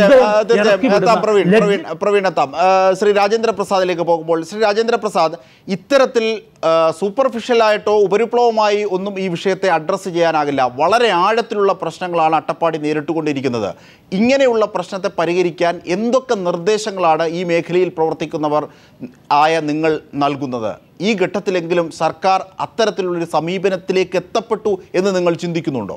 പ്രവീണത്താം ശ്രീ രാജേന്ദ്ര പ്രസാദിലേക്ക് പോകുമ്പോൾ, ശ്രീ രാജേന്ദ്ര പ്രസാദ്, ഇത്തരത്തിൽ സൂപ്പർഫിഷ്യലായിട്ടോ ഉപരിപ്ലവമായി ഒന്നും ഈ വിഷയത്തെ അഡ്രസ്സ് ചെയ്യാനാകില്ല. വളരെ ആഴത്തിലുള്ള പ്രശ്നങ്ങളാണ് അട്ടപ്പാടി നേരിട്ടുകൊണ്ടിരിക്കുന്നത്. ഇങ്ങനെയുള്ള പ്രശ്നത്തെ പരിഹരിക്കാൻ എന്തൊക്കെ നിർദ്ദേശങ്ങളാണ് ഈ മേഖലയിൽ പ്രവർത്തിക്കുന്നവർ ആയ നിങ്ങൾ നൽകുന്നത്? ഈ ഘട്ടത്തിലെങ്കിലും സർക്കാർ അത്തരത്തിലുള്ളൊരു സമീപനത്തിലേക്ക് എത്തപ്പെട്ടു എന്ന് നിങ്ങൾ ചിന്തിക്കുന്നുണ്ടോ?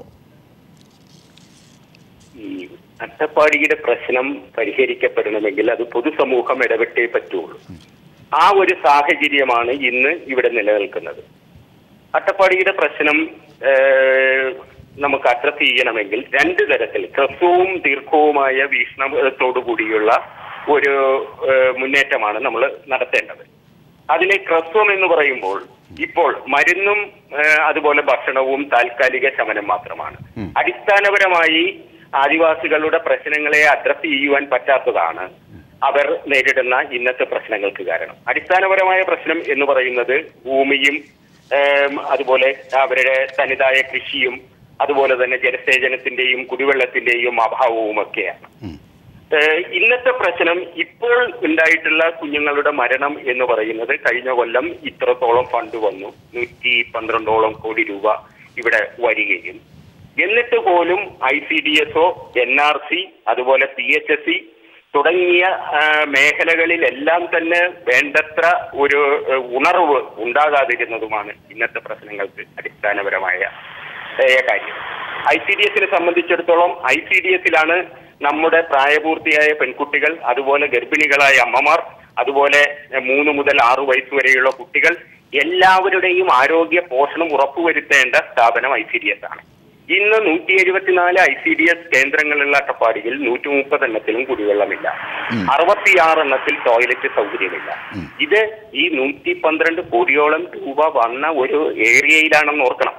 ഈ അട്ടപ്പാടിയുടെ പ്രശ്നം പരിഹരിക്കപ്പെടണമെങ്കിൽ അത് പൊതുസമൂഹം ഇടപെട്ടേ പറ്റുള്ളൂ. ആ ഒരു സാഹചര്യമാണ് ഇന്ന് ഇവിടെ നിലനിൽക്കുന്നത്. അട്ടപ്പാടിയുടെ പ്രശ്നം നമുക്ക് അഡ്രസ് ചെയ്യണമെങ്കിൽ രണ്ട് തരത്തിൽ ഹ്രസ്വവും ദീർഘവുമായ വീക്ഷണത്തോടു കൂടിയുള്ള ഒരു മുന്നേറ്റമാണ് നമ്മൾ നടത്തേണ്ടത്. അതിലെ ഹ്രസ്വം എന്ന് പറയുമ്പോൾ ഇപ്പോൾ മരുന്നും അതുപോലെ ഭക്ഷണവും താൽക്കാലിക ശമനം മാത്രമാണ്. അടിസ്ഥാനപരമായി ആദിവാസികളുടെ പ്രശ്നങ്ങളെ അഡ്രസ് ചെയ്യുവാൻ പറ്റാത്തതാണ് അവർ നേരിടുന്ന ഇന്നത്തെ പ്രശ്നങ്ങൾക്ക് കാരണം. അടിസ്ഥാനപരമായ പ്രശ്നം എന്ന് പറയുന്നത് ഭൂമിയും അതുപോലെ അവരുടെ തനതായ കൃഷിയും അതുപോലെ തന്നെ ജലസേചനത്തിന്റെയും കുടിവെള്ളത്തിന്റെയും അഭാവവും ഒക്കെയാണ്. ഇന്നത്തെ പ്രശ്നം ഇപ്പോൾ ഉണ്ടായിട്ടുള്ള കുഞ്ഞുങ്ങളുടെ മരണം എന്ന് പറയുന്നത് കഴിഞ്ഞ കൊല്ലം ഇത്രത്തോളം ഫണ്ട് വന്നു, നൂറ്റി പന്ത്രണ്ടോളം കോടി രൂപ ഇവിടെ വരികയും എന്നിട്ട് പോലും ഐ സി ഡി എസോ എൻ ആർ സി അതുപോലെ പി എച്ച് എസ് സി തുടങ്ങിയ മേഖലകളിലെല്ലാം തന്നെ വേണ്ടത്ര ഒരു ഉണർവ് ഉണ്ടാകാതിരുന്നതുമാണ് ഇന്നത്തെ പ്രശ്നങ്ങൾക്ക് അടിസ്ഥാനപരമായ കാര്യം. ഐ സി ഡി എസിനെ സംബന്ധിച്ചിടത്തോളം ഐ സി ഡി എസിലാണ് നമ്മുടെ പ്രായപൂർത്തിയായ പെൺകുട്ടികൾ, അതുപോലെ ഗർഭിണികളായ അമ്മമാർ, അതുപോലെ മൂന്ന് മുതൽ ആറു വയസ്സ് വരെയുള്ള കുട്ടികൾ എല്ലാവരുടെയും ആരോഗ്യ പോഷണം ഉറപ്പുവരുത്തേണ്ട സ്ഥാപനം ഐ സി ഡി എസ് ആണ്. ഇന്ന് നൂറ്റി എഴുപത്തിനാല് ഐ സി ഡി എസ് കേന്ദ്രങ്ങളുള്ള അട്ടപ്പാടിയിൽ നൂറ്റി മുപ്പത് എണ്ണത്തിലും കുടിവെള്ളമില്ല, അറുപത്തിയാറ് എണ്ണത്തിൽ ടോയ്ലറ്റ് സൗകര്യമില്ല. ഇത് ഈ നൂറ്റി പന്ത്രണ്ട് കോടിയോളം രൂപ വന്ന ഒരു ഏരിയയിലാണെന്ന് ഓർക്കണം.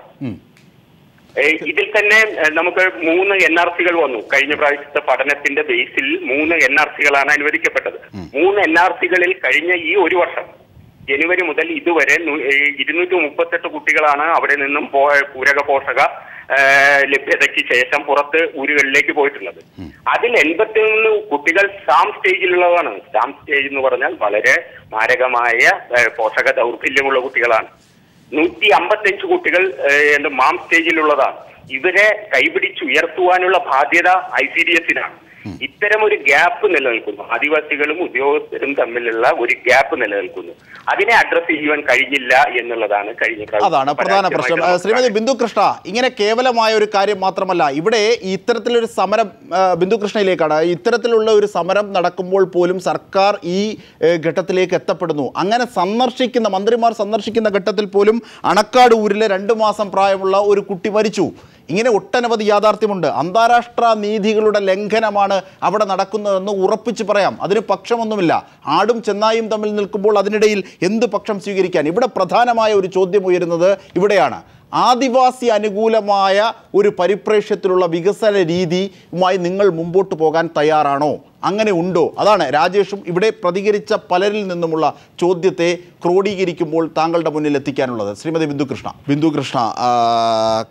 ഇതിൽ തന്നെ നമുക്ക് മൂന്ന് എൻ ആർ സികൾ വന്നു. കഴിഞ്ഞ പ്രാവശ്യത്തെ പഠനത്തിന്റെ ബേസിൽ മൂന്ന് എൻ ആർ സികളാണ് അനുവദിക്കപ്പെട്ടത്. മൂന്ന് എൻ ആർ സികളിൽ കഴിഞ്ഞ ഈ ഒരു വർഷം ജനുവരി മുതൽ ഇതുവരെ ഇരുന്നൂറ്റി മുപ്പത്തെട്ട് കുട്ടികളാണ് അവിടെ നിന്നും പൂരക പോഷക ലഭ്യതയ്ക്ക് ശേഷം പുറത്ത് ഊരുകളിലേക്ക് പോയിട്ടുള്ളത്. അതിൽ എൺപത്തി ഒന്ന് കുട്ടികൾ സാം സ്റ്റേജിലുള്ളതാണ്. സാം സ്റ്റേജ് എന്ന് പറഞ്ഞാൽ വളരെ മാരകമായ പോഷക ദൗർബല്യമുള്ള കുട്ടികളാണ്. നൂറ്റി അമ്പത്തഞ്ച് കുട്ടികൾ മാം സ്റ്റേജിലുള്ളതാണ്. ഇവരെ കൈപിടിച്ചുയർത്തുവാനുള്ള ബാധ്യത ഐ സി ഡി എസിനാണ്. ഇത്തരം ഒരു ഗ്യാപ്പ് നിലനിൽക്കുന്നു. ആദിവാസികളും ഉദ്യോഗസ്ഥരും തമ്മിലുള്ള ഒരു ഗ്യാപ്പ് നിലനിൽക്കുന്നു. അതിനെ അഡ്രസ് ചെയ്യുവാൻ കഴിഞ്ഞില്ല എന്നുള്ളതാണ് കഴിഞ്ഞ അതാണ് പ്രധാന പ്രശ്നം. ശ്രീമതി ബിന്ദു കൃഷ്ണ, ഇങ്ങനെ കേവലമായ ഒരു കാര്യം മാത്രമല്ല, ഇവിടെ ഇത്തരത്തിലൊരു സമരം, ബിന്ദു കൃഷ്ണയിലേക്കാണ്, ഇത്തരത്തിലുള്ള ഒരു സമരം നടക്കുമ്പോൾ പോലും സർക്കാർ ഈ ഘട്ടത്തിലേക്ക് എത്തപ്പെടുന്നു. അങ്ങനെ സന്ദർശിക്കുന്ന മന്ത്രിമാർ സന്ദർശിക്കുന്ന ഘട്ടത്തിൽ പോലും അണക്കാട് ഊരിലെ രണ്ടു മാസം പ്രായമുള്ള ഒരു കുട്ടി മരിച്ചു. ഇങ്ങനെ ഒട്ടനവധി യാഥാർത്ഥ്യമുണ്ട്. അന്താരാഷ്ട്ര നീതികളുടെ ലംഘനമാണ് അവിടെ നടക്കുന്നതെന്ന് ഉറപ്പിച്ച് പറയാം. അതിന് പക്ഷമൊന്നുമില്ല. ആടും ചെന്നായും തമ്മിൽ നിൽക്കുമ്പോൾ അതിനിടയിൽ എന്ത് പക്ഷം സ്വീകരിക്കാൻ? ഇവിടെ പ്രധാനമായ ഒരു ചോദ്യം ഉയരുന്നത് ഇവിടെയാണ്. ആദിവാസി അനുകൂലമായ ഒരു പരിപ്രേക്ഷ്യത്തിലുള്ള വികസന രീതിയുമായി നിങ്ങൾ മുമ്പോട്ട് പോകാൻ തയ്യാറാണോ? അങ്ങനെ ഉണ്ടോ? അതാണ് രാജേഷും ഇവിടെ പ്രതികരിച്ച പലരിൽ നിന്നുമുള്ള ചോദ്യത്തെ ക്രോഡീകരിക്കുമ്പോൾ താങ്കളുടെ മുന്നിൽ എത്തിക്കാനുള്ളത്. ശ്രീമതി ബിന്ദു കൃഷ്ണ ബിന്ദു കൃഷ്ണ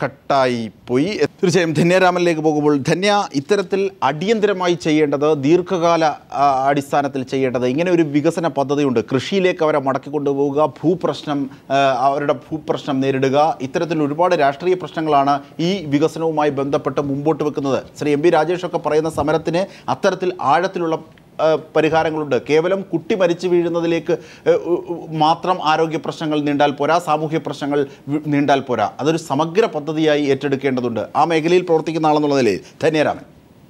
കട്ടായി പോയി. തീർച്ചയായും ധന്യരാമനിലേക്ക് പോകുമ്പോൾ ധന്യ, ഇത്തരത്തിൽ അടിയന്തരമായി ചെയ്യേണ്ടത്, ദീർഘകാല അടിസ്ഥാനത്തിൽ ചെയ്യേണ്ടത് ഇങ്ങനെ ഒരു വികസന പദ്ധതിയുണ്ട്. കൃഷിയിലേക്ക് അവരെ മടക്കിക്കൊണ്ടുപോവുക, ഭൂപ്രശ്നം അവരുടെ ഭൂപ്രശ്നം നേരിടുക, ഇത്തരത്തിൽ ഒരുപാട് രാഷ്ട്രീയ പ്രശ്നങ്ങളാണ് ഈ വികസനവുമായി ബന്ധപ്പെട്ട് മുമ്പോട്ട് വെക്കുന്നത്. ശ്രീ എം പി രാജേഷൊക്കെ പറയുന്ന സമരത്തിന് അത്തരത്തിൽ ആഴത്തിലുള്ള പരിഹാരങ്ങളുണ്ട്. കേവലം കുട്ടി മരിച്ചു വീഴുന്നതിലേക്ക് മാത്രം ആരോഗ്യ പ്രശ്നങ്ങൾ നീണ്ടാൽ പോരാ, സാമൂഹ്യ പ്രശ്നങ്ങൾ നീണ്ടാൽ പോരാ. അതൊരു സമഗ്ര പദ്ധതിയായി ഏറ്റെടുക്കേണ്ടതുണ്ട്. ആ മേഖലയിൽ പ്രവർത്തിക്കുന്ന ആളെന്നുള്ള നിലയിൽ ധന്യരാമൻ,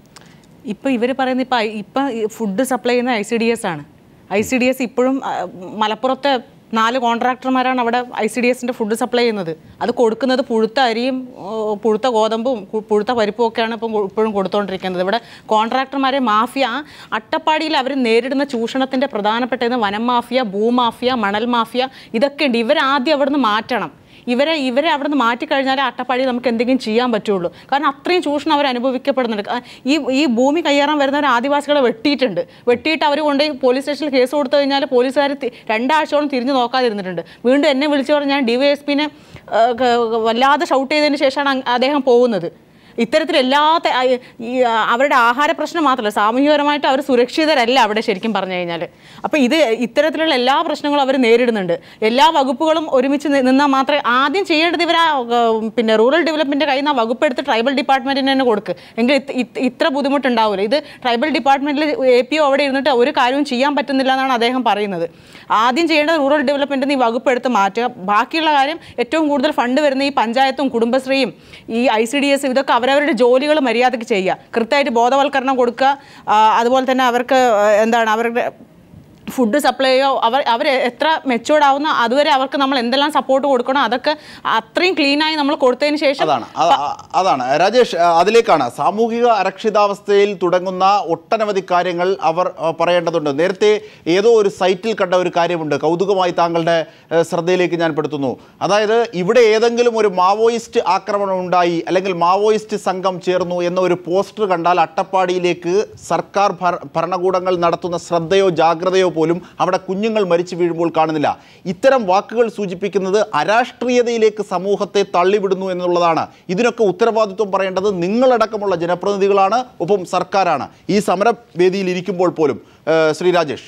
ഇപ്പം ഇവർ പറയുന്നത് ഇപ്പം ഇപ്പം ഫുഡ് സപ്ലൈ ചെയ്യുന്ന ഐ സി ഡി എസ് ആണ്. ഐ സി ഡി എസ് ഇപ്പോഴും മലപ്പുറത്തെ നാല് കോൺട്രാക്ടർമാരാണ് അവിടെ ഐ സി ഡി എസിൻ്റെ ഫുഡ് സപ്ലൈ ചെയ്യുന്നത്. അത് കൊടുക്കുന്നത് പുഴുത്ത അരിയും പുഴുത്ത ഗോതമ്പും പുഴുത്ത പരിപ്പും ഒക്കെയാണ് ഇപ്പം ഇപ്പോഴും കൊടുത്തുകൊണ്ടിരിക്കുന്നത്. ഇവിടെ കോൺട്രാക്ടർമാരെ മാഫിയ, അട്ടപ്പാടിയിൽ അവർ നേരിടുന്ന ചൂഷണത്തിൻ്റെ പ്രധാനപ്പെട്ടത് വനം മാഫിയ, ഭൂമാഫിയ, മണൽ മാഫിയ, ഇതൊക്കെ ഉണ്ട്. ഇവരാദ്യം അവിടുന്ന് മാറ്റണം. ഇവരെ ഇവരെ അവിടെ നിന്ന് മാറ്റിക്കഴിഞ്ഞാൽ അട്ടപ്പാടി നമുക്ക് എന്തെങ്കിലും ചെയ്യാൻ പറ്റുള്ളൂ. കാരണം അത്രയും ചൂഷണം അവർ അനുഭവിക്കപ്പെടുന്നുണ്ട്. ഈ ഈ ഭൂമി കയ്യേറാൻ വരുന്നവർ ആദിവാസികളെ വെട്ടിയിട്ടുണ്ട്. വെട്ടിയിട്ട് അവർ കൊണ്ട് പോലീസ് സ്റ്റേഷനിൽ കേസ് കൊടുത്തു കഴിഞ്ഞാൽ പോലീസുകാർ രണ്ടാഴ്ചയോളം തിരിഞ്ഞു നോക്കാതിരുന്നിട്ടുണ്ട്. വീണ്ടും എന്നെ വിളിച്ചു പറഞ്ഞാൽ ഡി വൈ എസ് പിനെ വല്ലാതെ ഷൗട്ട് ചെയ്തതിന് ശേഷമാണ് അദ്ദേഹം പോകുന്നത്. ഇത്തരത്തിൽ എല്ലാ ഈ അവരുടെ ആഹാര പ്രശ്നം മാത്രമല്ല, സാമൂഹികപരമായിട്ട് അവർ സുരക്ഷിതരല്ല അവിടെ ശരിക്കും പറഞ്ഞു കഴിഞ്ഞാൽ. അപ്പോൾ ഇത് ഇത്തരത്തിലുള്ള എല്ലാ പ്രശ്നങ്ങളും അവർ നേരിടുന്നുണ്ട്. എല്ലാ വകുപ്പുകളും ഒരുമിച്ച് നിന്നാൽ മാത്രമേ ആദ്യം ചെയ്യേണ്ടത് ഇവർ പിന്നെ റൂറൽ ഡെവലപ്മെൻറ്റ് കയ്യിൽ നിന്ന് ആ വകുപ്പ് എടുത്ത് ട്രൈബൽ ഡിപ്പാർട്ട്മെൻറ്റിന് തന്നെ കൊടുക്കുക. എങ്കിൽ ഇത്ര ബുദ്ധിമുട്ടുണ്ടാവില്ല. ഇത് ട്രൈബൽ ഡിപ്പാർട്ട്മെൻറ്റിൽ എ പി ഒ അവിടെ ഇരുന്നിട്ട് ഒരു കാര്യവും ചെയ്യാൻ പറ്റുന്നില്ല എന്നാണ് അദ്ദേഹം പറയുന്നത്. ആദ്യം ചെയ്യേണ്ടത് റൂറൽ ഡെവലപ്മെൻറ്റിൽ ഈ വകുപ്പ് എടുത്ത് മാറ്റുക. ബാക്കിയുള്ള കാര്യം ഏറ്റവും കൂടുതൽ ഫണ്ട് വരുന്ന ഈ പഞ്ചായത്തും കുടുംബശ്രീയും ഈ ഐ സി ഡി എസ് ഇതൊക്കെ അവരവരുടെ ജോലികൾ മര്യാദയ്ക്ക് ചെയ്യുക, കൃത്യമായിട്ട് ബോധവൽക്കരണം കൊടുക്കുക. അതുപോലെ തന്നെ അവർക്ക് എന്താണ് അവരുടെ ഫുഡ് സപ്ലൈയോ അവർ അവർ എത്ര മെച്ചൂർഡ് ആവുന്ന അതുവരെ അവർക്ക് നമ്മൾ എന്തെല്ലാം സപ്പോർട്ട് കൊടുക്കണോ അതൊക്കെ അത്രയും ക്ലീനായി നമ്മൾ കൊടുത്തതിന് ശേഷം. അതാണ് അതാണ് രാജേഷ്, അതിലേക്കാണ് സാമൂഹിക അരക്ഷിതാവസ്ഥയിൽ തുടങ്ങുന്ന ഒട്ടനവധി കാര്യങ്ങൾ അവർ പറയേണ്ടതുണ്ട്. നേരത്തെ ഏതോ ഒരു സൈറ്റിൽ കണ്ട ഒരു കാര്യമുണ്ട്, കൗതുകമായി താങ്കളുടെ ശ്രദ്ധയിലേക്ക് ഞാൻ പെടുത്തുന്നു. അതായത് ഇവിടെ ഏതെങ്കിലും ഒരു മാവോയിസ്റ്റ് ആക്രമണം ഉണ്ടായി അല്ലെങ്കിൽ മാവോയിസ്റ്റ് സംഘം ചേർന്നു എന്ന ഒരു പോസ്റ്റർ കണ്ടാൽ അട്ടപ്പാടിയിലേക്ക് സർക്കാർ ഭരണകൂടങ്ങൾ നടത്തുന്ന ശ്രദ്ധയോ ജാഗ്രതയോ പോലും അവിടെ കുഞ്ഞുങ്ങൾ മരിച്ചു വീഴുമ്പോൾ കാണുന്നില്ല. ഇത്തരം വാക്കുകൾ സൂചിപ്പിക്കുന്നത് അരാഷ്ട്രീയതയിലേക്ക് സമൂഹത്തെ തള്ളിവിടുന്നു എന്നുള്ളതാണ്. ഇതിനൊക്കെ ഉത്തരവാദിത്വം പറയേണ്ടത് നിങ്ങളടക്കമുള്ള ജനപ്രതിനിധികളാണ്, ഒപ്പം സർക്കാരാണ്. ഈ സമരവേദിയിൽ ഇരിക്കുമ്പോൾ പോലും ശ്രീ രാജേഷ്.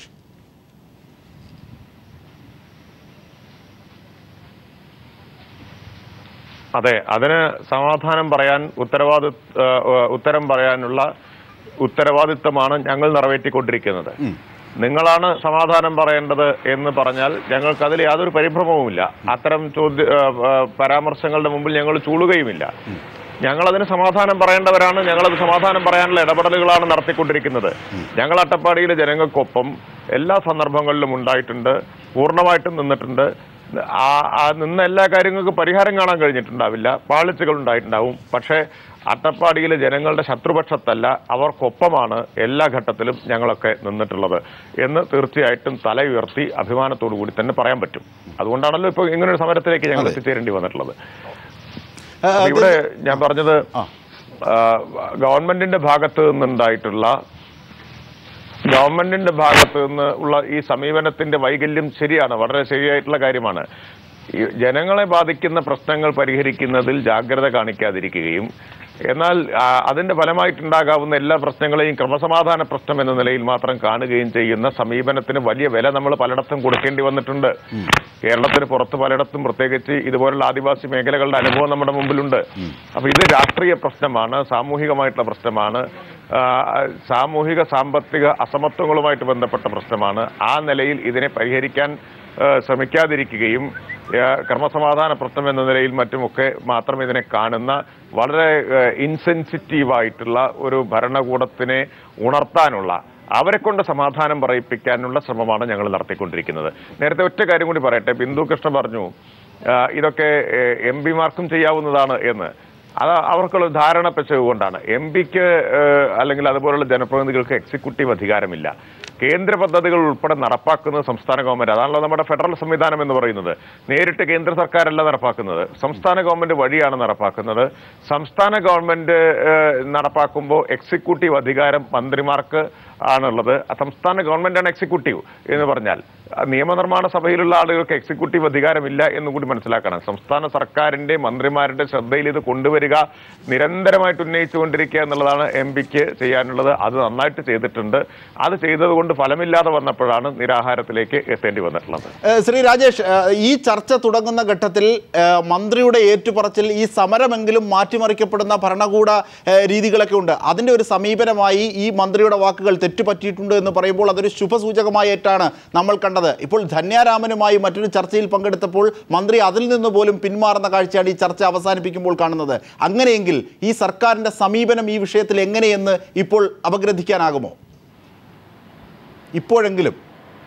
അതെ, അതിന് സമാധാനം പറയാൻ ഉത്തരവാദി ഉത്തരം പറയാനുള്ള ഉത്തരവാദിത്തമാണ് ഞങ്ങൾ നിറവേറ്റിക്കൊണ്ടിരിക്കുന്നത്. നിങ്ങളാണ് സമാധാനം പറയേണ്ടത് എന്ന് പറഞ്ഞാൽ ഞങ്ങൾക്ക് അതിൽ യാതൊരു പരിഭ്രമവുമില്ല. അത്തരം ചോദ്യ പരാമർശങ്ങളുടെ മുമ്പിൽ ഞങ്ങൾ ചൂളുകയുമില്ല. ഞങ്ങളതിന് സമാധാനം പറയേണ്ടവരാണ്. ഞങ്ങളത് സമാധാനം പറയാനുള്ള ഇടപെടലുകളാണ് നടത്തിക്കൊണ്ടിരിക്കുന്നത്. ഞങ്ങൾ അട്ടപ്പാടിയിലെ ജനങ്ങൾക്കൊപ്പം എല്ലാ സന്ദർഭങ്ങളിലും ഉണ്ടായിട്ടുണ്ട്, പൂർണ്ണമായിട്ടും നിന്നിട്ടുണ്ട്. ആ നിന്ന എല്ലാ കാര്യങ്ങൾക്കും പരിഹാരം കാണാൻ കഴിഞ്ഞിട്ടുണ്ടാവില്ല, പാളിച്ചകൾ ഉണ്ടായിട്ടുണ്ടാവും. പക്ഷേ അട്ടപ്പാടിയിലെ ജനങ്ങളുടെ ശത്രുപക്ഷത്തല്ല, അവർക്കൊപ്പമാണ് എല്ലാ ഘട്ടത്തിലും ഞങ്ങളൊക്കെ നിന്നിട്ടുള്ളത് എന്ന് തീർച്ചയായിട്ടും തല ഉയർത്തി അഭിമാനത്തോടു കൂടി തന്നെ പറയാൻ പറ്റും. അതുകൊണ്ടാണല്ലോ ഇപ്പോൾ ഇങ്ങനൊരു സമരത്തിലേക്ക് ഞങ്ങൾ എത്തിച്ചേരേണ്ടി വന്നിട്ടുള്ളത്. ഇവിടെ ഞാൻ പറഞ്ഞത് ഗവൺമെന്റിന്റെ ഭാഗത്ത് നിന്നുണ്ടായിട്ടുള്ള ഗവൺമെന്റിന്റെ ഭാഗത്ത് നിന്ന് ഉള്ള ഈ സമീപനത്തിന്റെ വൈകല്യം ശരിയാണ്, വളരെ ശരിയായിട്ടുള്ള കാര്യമാണ്. ജനങ്ങളെ ബാധിക്കുന്ന പ്രശ്നങ്ങൾ പരിഹരിക്കുന്നതിൽ ജാഗ്രത കാണിക്കാതിരിക്കുകയും എന്നാൽ അതിന്റെ ഫലമായിട്ടുണ്ടാകാവുന്ന എല്ലാ പ്രശ്നങ്ങളെയും ക്രമസമാധാന പ്രശ്നം എന്ന നിലയിൽ മാത്രം കാണുകയും ചെയ്യുന്ന സമീപനത്തിന് വലിയ വില നമ്മൾ പലയിടത്തും കൊടുക്കേണ്ടി വന്നിട്ടുണ്ട്. കേരളത്തിന് പുറത്ത് പലയിടത്തും പ്രത്യേകിച്ച് ഇതുപോലുള്ള ആദിവാസി മേഖലകളുടെ അനുഭവം നമ്മുടെ മുമ്പിലുണ്ട്. അപ്പൊ ഇത് രാഷ്ട്രീയ പ്രശ്നമാണ്, സാമൂഹികമായിട്ടുള്ള പ്രശ്നമാണ്, സാമൂഹിക സാമ്പത്തിക അസമത്വങ്ങളുമായിട്ട് ബന്ധപ്പെട്ട പ്രശ്നമാണ്. ആ നിലയിൽ ഇതിനെ പരിഹരിക്കാൻ ശ്രമിക്കാതിരിക്കുകയും ക്രമസമാധാന പ്രശ്നം എന്ന നിലയിൽ മറ്റുമൊക്കെ മാത്രം ഇതിനെ കാണുന്ന വളരെ ഇൻസെൻസിറ്റീവായിട്ടുള്ള ഒരു ഭരണകൂടത്തിനെ ഉണർത്താനുള്ള, അവരെ കൊണ്ട് സമാധാനം പറയിപ്പിക്കാനുള്ള ശ്രമമാണ് ഞങ്ങൾ നടത്തിക്കൊണ്ടിരിക്കുന്നത്. നേരത്തെ ഒറ്റ കാര്യം കൂടി പറയട്ടെ. ബിന്ദു കൃഷ്ണ പറഞ്ഞു ഇതൊക്കെ എം പിമാർക്കും ചെയ്യാവുന്നതാണ് എന്ന്. അത് അവർക്കുള്ള ധാരണ പിശക് കൊണ്ടാണ്. എം പിക്ക് അല്ലെങ്കിൽ അതുപോലുള്ള ജനപ്രതിനിധികൾക്ക് എക്സിക്യൂട്ടീവ് അധികാരമില്ല. കേന്ദ്ര പദ്ധതികൾ ഉൾപ്പെടെ നടപ്പാക്കുന്നത് സംസ്ഥാന ഗവൺമെന്റ്. അതാണല്ലോ നമ്മുടെ ഫെഡറൽ സംവിധാനം എന്ന് പറയുന്നത്. നേരിട്ട് കേന്ദ്ര സർക്കാരല്ല നടപ്പാക്കുന്നത്, സംസ്ഥാന ഗവൺമെന്റ് വഴിയാണ് നടപ്പാക്കുന്നത്. സംസ്ഥാന ഗവൺമെന്റ് നടപ്പാക്കുമ്പോൾ എക്സിക്യൂട്ടീവ് അധികാരം മന്ത്രിമാർക്ക് ആണുള്ളത്. സംസ്ഥാന ഗവൺമെന്റാണ് എക്സിക്യൂട്ടീവ് എന്ന് പറഞ്ഞാൽ നിയമനിർമ്മാണ സഭയിലുള്ള ആളുകൾക്ക് എക്സിക്യൂട്ടീവ് അധികാരമില്ല എന്ന് കൂടി മനസ്സിലാക്കണം. സംസ്ഥാന സർക്കാരിന്റെ മന്ത്രിമാരുടെ ശ്രദ്ധയിൽ ഇത് കൊണ്ടുവരിക, നിരന്തരമായിട്ട് ഉന്നയിച്ചുകൊണ്ടിരിക്കുക എന്നുള്ളതാണ് എം പിക്ക് ചെയ്യാനുള്ളത്. അത് നന്നായിട്ട് ചെയ്തിട്ടുണ്ട്. അത് ചെയ്തതുകൊണ്ട് ഫലമില്ലാതെ വന്നപ്പോഴാണ് നിരാഹാരത്തിലേക്ക് എത്തേണ്ടി വന്നിട്ടുള്ളത്. ശ്രീ രാജേഷ്, ഈ ചർച്ച തുടങ്ങുന്ന ഘട്ടത്തിൽ മന്ത്രിയുടെ ഏറ്റുപറച്ചിൽ ഈ സമരമെങ്കിലും മാറ്റിമറിക്കപ്പെടുന്ന ഭരണകൂട രീതികളൊക്കെ ഉണ്ട്, അതിൻ്റെ ഒരു സമീപനമായി ഈ മന്ത്രിയുടെ വാക്കുകൾ തെറ്റുപറ്റിയിട്ടുണ്ട് എന്ന് പറയുമ്പോൾ അതൊരു ശുഭസൂചകമായിട്ടാണ് നമ്മൾ കണ്ടത്. ഇപ്പോൾ ധന്യാരാമനുമായി മറ്റൊരു ചർച്ചയിൽ പങ്കെടുത്തപ്പോൾ മന്ത്രി അതിൽ നിന്ന് പോലും പിന്മാറുന്ന കാഴ്ചയാണ് ഈ ചർച്ച അവസാനിപ്പിക്കുമ്പോൾ കാണുന്നത്. അങ്ങനെയെങ്കിൽ ഈ സർക്കാരിൻ്റെ സമീപനം ഈ വിഷയത്തിൽ എങ്ങനെയെന്ന് ഇപ്പോൾ അപഗ്രഥിക്കാനാകുമോ? ഇപ്പോഴെങ്കിലും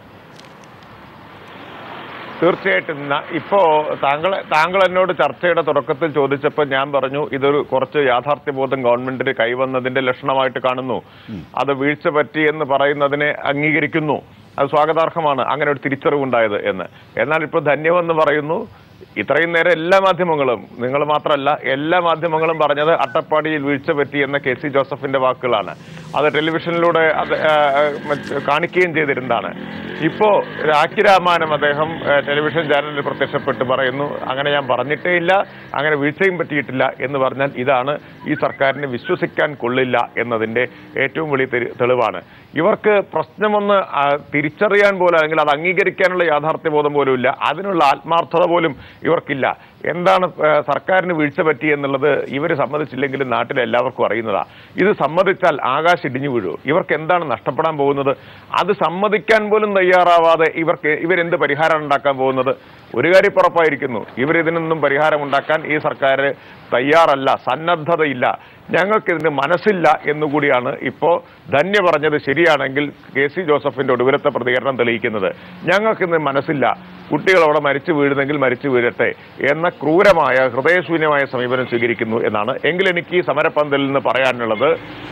തീർച്ചയായിട്ടും ഇപ്പോൾ താങ്കൾ താങ്കൾ എന്നോട് ചർച്ചയുടെ തുടക്കത്തിൽ ചോദിച്ചപ്പോൾ ഞാൻ പറഞ്ഞു ഇതൊരു കുറച്ച് യാഥാർത്ഥ്യബോധം ഗവൺമെന്റിന് കൈവന്നതിന്റെ ലക്ഷണമായിട്ട് കാണുന്നു. അത് വീഴ്ച പറ്റി എന്ന് പറയുന്നതിനെ അംഗീകരിക്കുന്നു. അത് സ്വാഗതാർഹമാണ് അങ്ങനെ ഒരു തിരിച്ചറിവുണ്ടായത് എന്ന്. എന്നാൽ ഇപ്പോൾ ധന്യമെന്ന് പറയുന്നു. ഇത്രയും നേരം എല്ലാ മാധ്യമങ്ങളും, നിങ്ങൾ മാത്രമല്ല എല്ലാ മാധ്യമങ്ങളും പറഞ്ഞത് അട്ടപ്പാടിയിൽ വീഴ്ച പറ്റി എന്ന കെ സി ജോസഫിന്റെ വാക്കുകളാണ്. അത് ടെലിവിഷനിലൂടെ അത് കാണിക്കുകയും ചെയ്തിരുന്നതാണ്. ഇപ്പോൾ രാഖി രാമാനം അദ്ദേഹം ടെലിവിഷൻ ചാനലിൽ പ്രത്യക്ഷപ്പെട്ട് പറയുന്നു അങ്ങനെ ഞാൻ പറഞ്ഞിട്ടേ ഇല്ല, അങ്ങനെ വീഴ്ചയും പറ്റിയിട്ടില്ല എന്ന് പറഞ്ഞാൽ ഇതാണ് ഈ സർക്കാരിനെ വിശ്വസിക്കാൻ കൊള്ളില്ല എന്നതിൻ്റെ ഏറ്റവും വലിയ തെളിവാണ്. ഇവർക്ക് പ്രശ്നമൊന്ന് തിരിച്ചറിയാൻ പോലും അല്ലെങ്കിൽ അത് അംഗീകരിക്കാനുള്ള യാഥാർത്ഥ്യബോധം പോലും ഇല്ല, അതിനുള്ള ആത്മാർത്ഥത പോലും ഇവർക്കില്ല. എന്താണ് സർക്കാരിന് വീഴ്ച പറ്റി എന്നുള്ളത് ഇവർ സമ്മതിച്ചില്ലെങ്കിലും നാട്ടിലെ എല്ലാവർക്കും അറിയുന്നതാണ്. ഇത് സമ്മതിച്ചാൽ ആകാശം ഇടിഞ്ഞു വീഴൂ. ഇവർക്ക് എന്താണ് നഷ്ടപ്പെടാൻ പോകുന്നത്? അത് സമ്മതിക്കാൻ പോലും തയ്യാറാവാതെ ഇവർക്ക് ഇവരെന്ത് പരിഹാരം ഉണ്ടാക്കാൻ പോകുന്നത്? ഒരു കാര്യം ഉറപ്പായിരിക്കുന്നു, ഇവരിതിനൊന്നും പരിഹാരം ഉണ്ടാക്കാൻ ഈ സർക്കാർ തയ്യാറല്ല, സന്നദ്ധതയില്ല. ഞങ്ങൾക്കിതിന് മനസ്സില്ല എന്നുകൂടിയാണ് ഇപ്പോൾ ധന്യ പറഞ്ഞത് ശരിയാണെങ്കിൽ കെ സി ജോസഫിന്റെ ഒടുവിലത്തെ പ്രതികരണം തെളിയിക്കുന്നത്. ഞങ്ങൾക്കിന്ന് മനസ്സില്ല, കുട്ടികളവിടെ മരിച്ചു വീഴുന്നെങ്കിൽ മരിച്ചു വീഴട്ടെ എന്ന ക്രൂരമായ ഹൃദയശൂന്യമായ സമീപനം സ്വീകരിക്കുന്നു എന്നാണ്. എങ്കിൽ എനിക്ക് ഈ സമരപ്പന്തലിൽ നിന്ന് പറയാനുള്ളത്,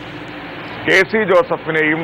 കെ സി ജോസഫിനെയും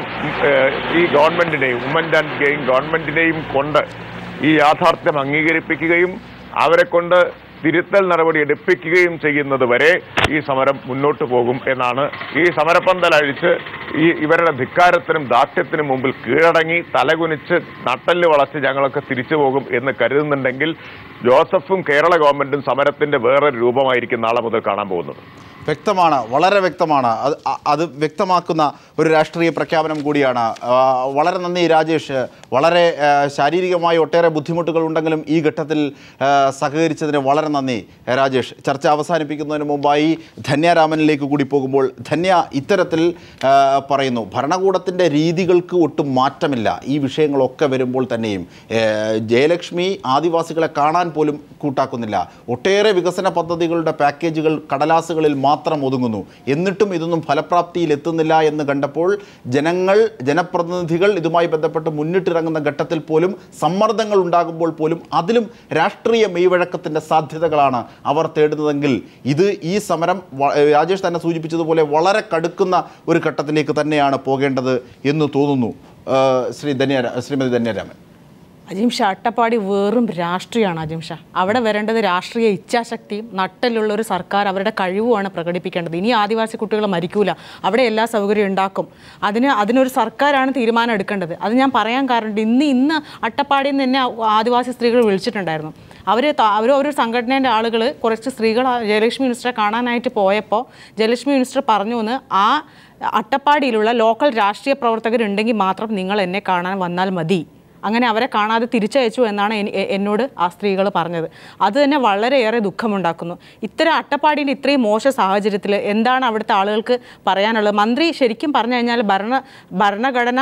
ഈ ഗവൺമെന്റിനെയും ഉമ്മൻചാണ്ടിയെയും ഗവൺമെന്റിനെയും കൊണ്ട് ഈ യാഥാർത്ഥ്യം അംഗീകരിപ്പിക്കുകയും അവരെ കൊണ്ട് തിരുത്തൽ നടപടി എടുപ്പിക്കുകയും ചെയ്യുന്നത് വരെ ഈ സമരം മുന്നോട്ട് പോകും എന്നാണ്. ഈ സമരപ്പന്തലഴിച്ച് ഈ ഇവരുടെ ധിക്കാരത്തിനും ദാസ്യത്തിനും മുമ്പിൽ കീഴടങ്ങി തലകുനിച്ച് നട്ടല് വളച്ച് ഞങ്ങളൊക്കെ തിരിച്ചു പോകും എന്ന് കരുതുന്നുണ്ടെങ്കിൽ ജോസഫും കേരള ഗവൺമെന്റും സമരത്തിന്റെ വേറൊരു രൂപമായിരിക്കും നാളെ മുതൽ കാണാൻ പോകുന്നത്. വ്യക്തമാണ്, വളരെ വ്യക്തമാണ്. അത് അത് വ്യക്തമാക്കുന്ന ഒരു രാഷ്ട്രീയ പ്രഖ്യാപനം കൂടിയാണ്. വളരെ നന്ദി രാജേഷ്. വളരെ ശാരീരികമായി ഒട്ടേറെ ബുദ്ധിമുട്ടുകൾ ഉണ്ടെങ്കിലും ഈ ഘട്ടത്തിൽ സഹകരിച്ചതിന് വളരെ നന്ദി രാജേഷ്. ചർച്ച അവസാനിപ്പിക്കുന്നതിന് മുമ്പായി ധന്യാരാമനിലേക്ക് കൂടി പോകുമ്പോൾ, ധന്യ ഇത്തരത്തിൽ പറയുന്നു ഭരണകൂടത്തിൻ്റെ രീതികൾക്ക് ഒട്ടും മാറ്റമില്ല ഈ വിഷയങ്ങളൊക്കെ വരുമ്പോൾ തന്നെയും. ജയലക്ഷ്മി ആദിവാസികളെ കാണാൻ പോലും കൂട്ടാക്കുന്നില്ല. ഒട്ടേറെ വികസന പദ്ധതികളുടെ പാക്കേജുകൾ കടലാസുകളിൽ മാത്രം ഒതുങ്ങുന്നു. എന്നിട്ടും ഇതൊന്നും ഫലപ്രാപ്തിയിൽ എത്തുന്നില്ല എന്ന് കണ്ടപ്പോൾ ജനങ്ങൾ, ജനപ്രതിനിധികൾ ഇതുമായി ബന്ധപ്പെട്ട് മുന്നിട്ടിറങ്ങുന്ന ഘട്ടത്തിൽ പോലും സമ്മർദ്ദങ്ങൾ ഉണ്ടാകുമ്പോൾ പോലും അതിലും രാഷ്ട്രീയ മെയ്വഴക്കത്തിൻ്റെ സാധ്യതകളാണ് അവർ തേടുന്നതെങ്കിൽ ഇത് ഈ സമരം രാജേഷ് തന്നെ സൂചിപ്പിച്ചതുപോലെ വളരെ കടുക്കുന്ന ഒരു ഘട്ടത്തിലേക്ക് തന്നെയാണ് പോകേണ്ടത് എന്ന് തോന്നുന്നു. ശ്രീ ധന്യ ശ്രീമതി ധന്യരാമൻ. അജിംഷ, അട്ടപ്പാടി വെറും രാഷ്ട്രീയമാണ് അജിംഷ. അവിടെ വരേണ്ടത് രാഷ്ട്രീയ ഇച്ഛാശക്തിയും നട്ടലുള്ള ഒരു സർക്കാർ അവരുടെ കഴിവുമാണ് പ്രകടിപ്പിക്കേണ്ടത്. ഇനി ആദിവാസി കുട്ടികൾ മരിക്കൂല, അവിടെ എല്ലാ സൗകര്യവും ഉണ്ടാക്കും. അതിന് അതിനൊരു സർക്കാരാണ് തീരുമാനം എടുക്കേണ്ടത്. അത് ഞാൻ പറയാൻ കാരണം ഇന്ന് ഇന്ന് അട്ടപ്പാടിയിൽ നിന്ന് തന്നെ ആദിവാസി സ്ത്രീകൾ വിളിച്ചിട്ടുണ്ടായിരുന്നു. അവർ അവർ ഒരു സംഘടനേൻ്റെ ആളുകൾ കുറച്ച് സ്ത്രീകൾ ജയലക്ഷ്മി മിനിസ്റ്ററെ കാണാനായിട്ട് പോയപ്പോൾ ജയലക്ഷ്മി മിനിസ്റ്റർ പറഞ്ഞു എന്ന് ആ അട്ടപ്പാടിയിലുള്ള ലോക്കൽ രാഷ്ട്രീയ പ്രവർത്തകരുണ്ടെങ്കിൽ മാത്രം നിങ്ങൾ എന്നെ കാണാൻ വന്നാൽ മതി. അങ്ങനെ അവരെ കാണാതെ തിരിച്ചയച്ചു എന്നാണ് എന്നോട് ആ സ്ത്രീകൾ പറഞ്ഞത്. അത് തന്നെ വളരെയേറെ ദുഃഖമുണ്ടാക്കുന്നു. ഇത്തരം അട്ടപ്പാടിൻ്റെ ഇത്രയും മോശ സാഹചര്യത്തിൽ എന്താണ് അവിടുത്തെ ആളുകൾക്ക് പറയാനുള്ളത്? മന്ത്രി ശരിക്കും പറഞ്ഞു കഴിഞ്ഞാൽ ഭരണ ഭരണഘടന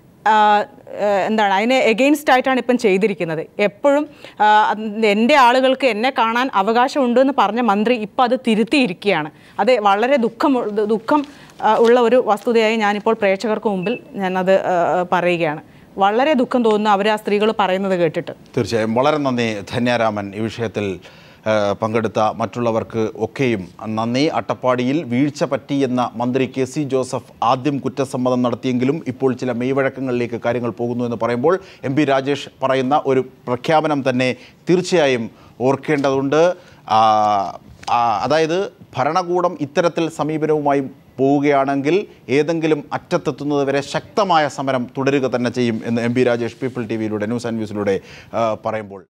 എന്താണ് അതിനെ എഗെയിൻസ്റ്റ് ആയിട്ടാണ് ഇപ്പം ചെയ്തിരിക്കുന്നത്. എപ്പോഴും എൻ്റെ ആളുകൾക്ക് എന്നെ കാണാൻ അവകാശമുണ്ട് എന്ന് പറഞ്ഞ മന്ത്രി ഇപ്പം അത് തിരുത്തിയിരിക്കുകയാണ്. അത് വളരെ ദുഃഖം ദുഃഖം ഉള്ള ഒരു വസ്തുതയായി ഞാനിപ്പോൾ പ്രേക്ഷകർക്ക് മുമ്പിൽ ഞാനത് പറയുകയാണ്. വളരെ ദുഃഖം തോന്നുന്നു അവർ ആ സ്ത്രീകൾ പറയുന്നത് കേട്ടിട്ട്. തീർച്ചയായും വളരെ നന്ദി ധന്യാരാമൻ. ഈ വിഷയത്തിൽ പങ്കെടുത്ത മറ്റുള്ളവർക്ക് ഒക്കെയും നന്ദി. അട്ടപ്പാടിയിൽ വീഴ്ച പറ്റിയെന്ന മന്ത്രി കെ സി ജോസഫ് ആദ്യം കുറ്റസമ്മതം നടത്തിയെങ്കിലും ഇപ്പോൾ ചില മെയ്വഴക്കങ്ങളിലേക്ക് കാര്യങ്ങൾ പോകുന്നു എന്ന് പറയുമ്പോൾ എം പി രാജേഷ് പറയുന്ന ഒരു പ്രഖ്യാപനം തന്നെ തീർച്ചയായും ഓർക്കേണ്ടതുണ്ട്. അതായത് ഭരണകൂടം ഇത്തരത്തിൽ സമീപനവുമായി പോവുകയാണെങ്കിൽ ഏതെങ്കിലും അറ്റത്തെത്തുന്നത് വരെ ശക്തമായ സമരം തുടരുക തന്നെ ചെയ്യും എന്ന് M P Rajesh people T വിയിലൂടെ ന്യൂസ് ആൻഡ് വ്യൂസിലൂടെ പറയുമ്പോൾ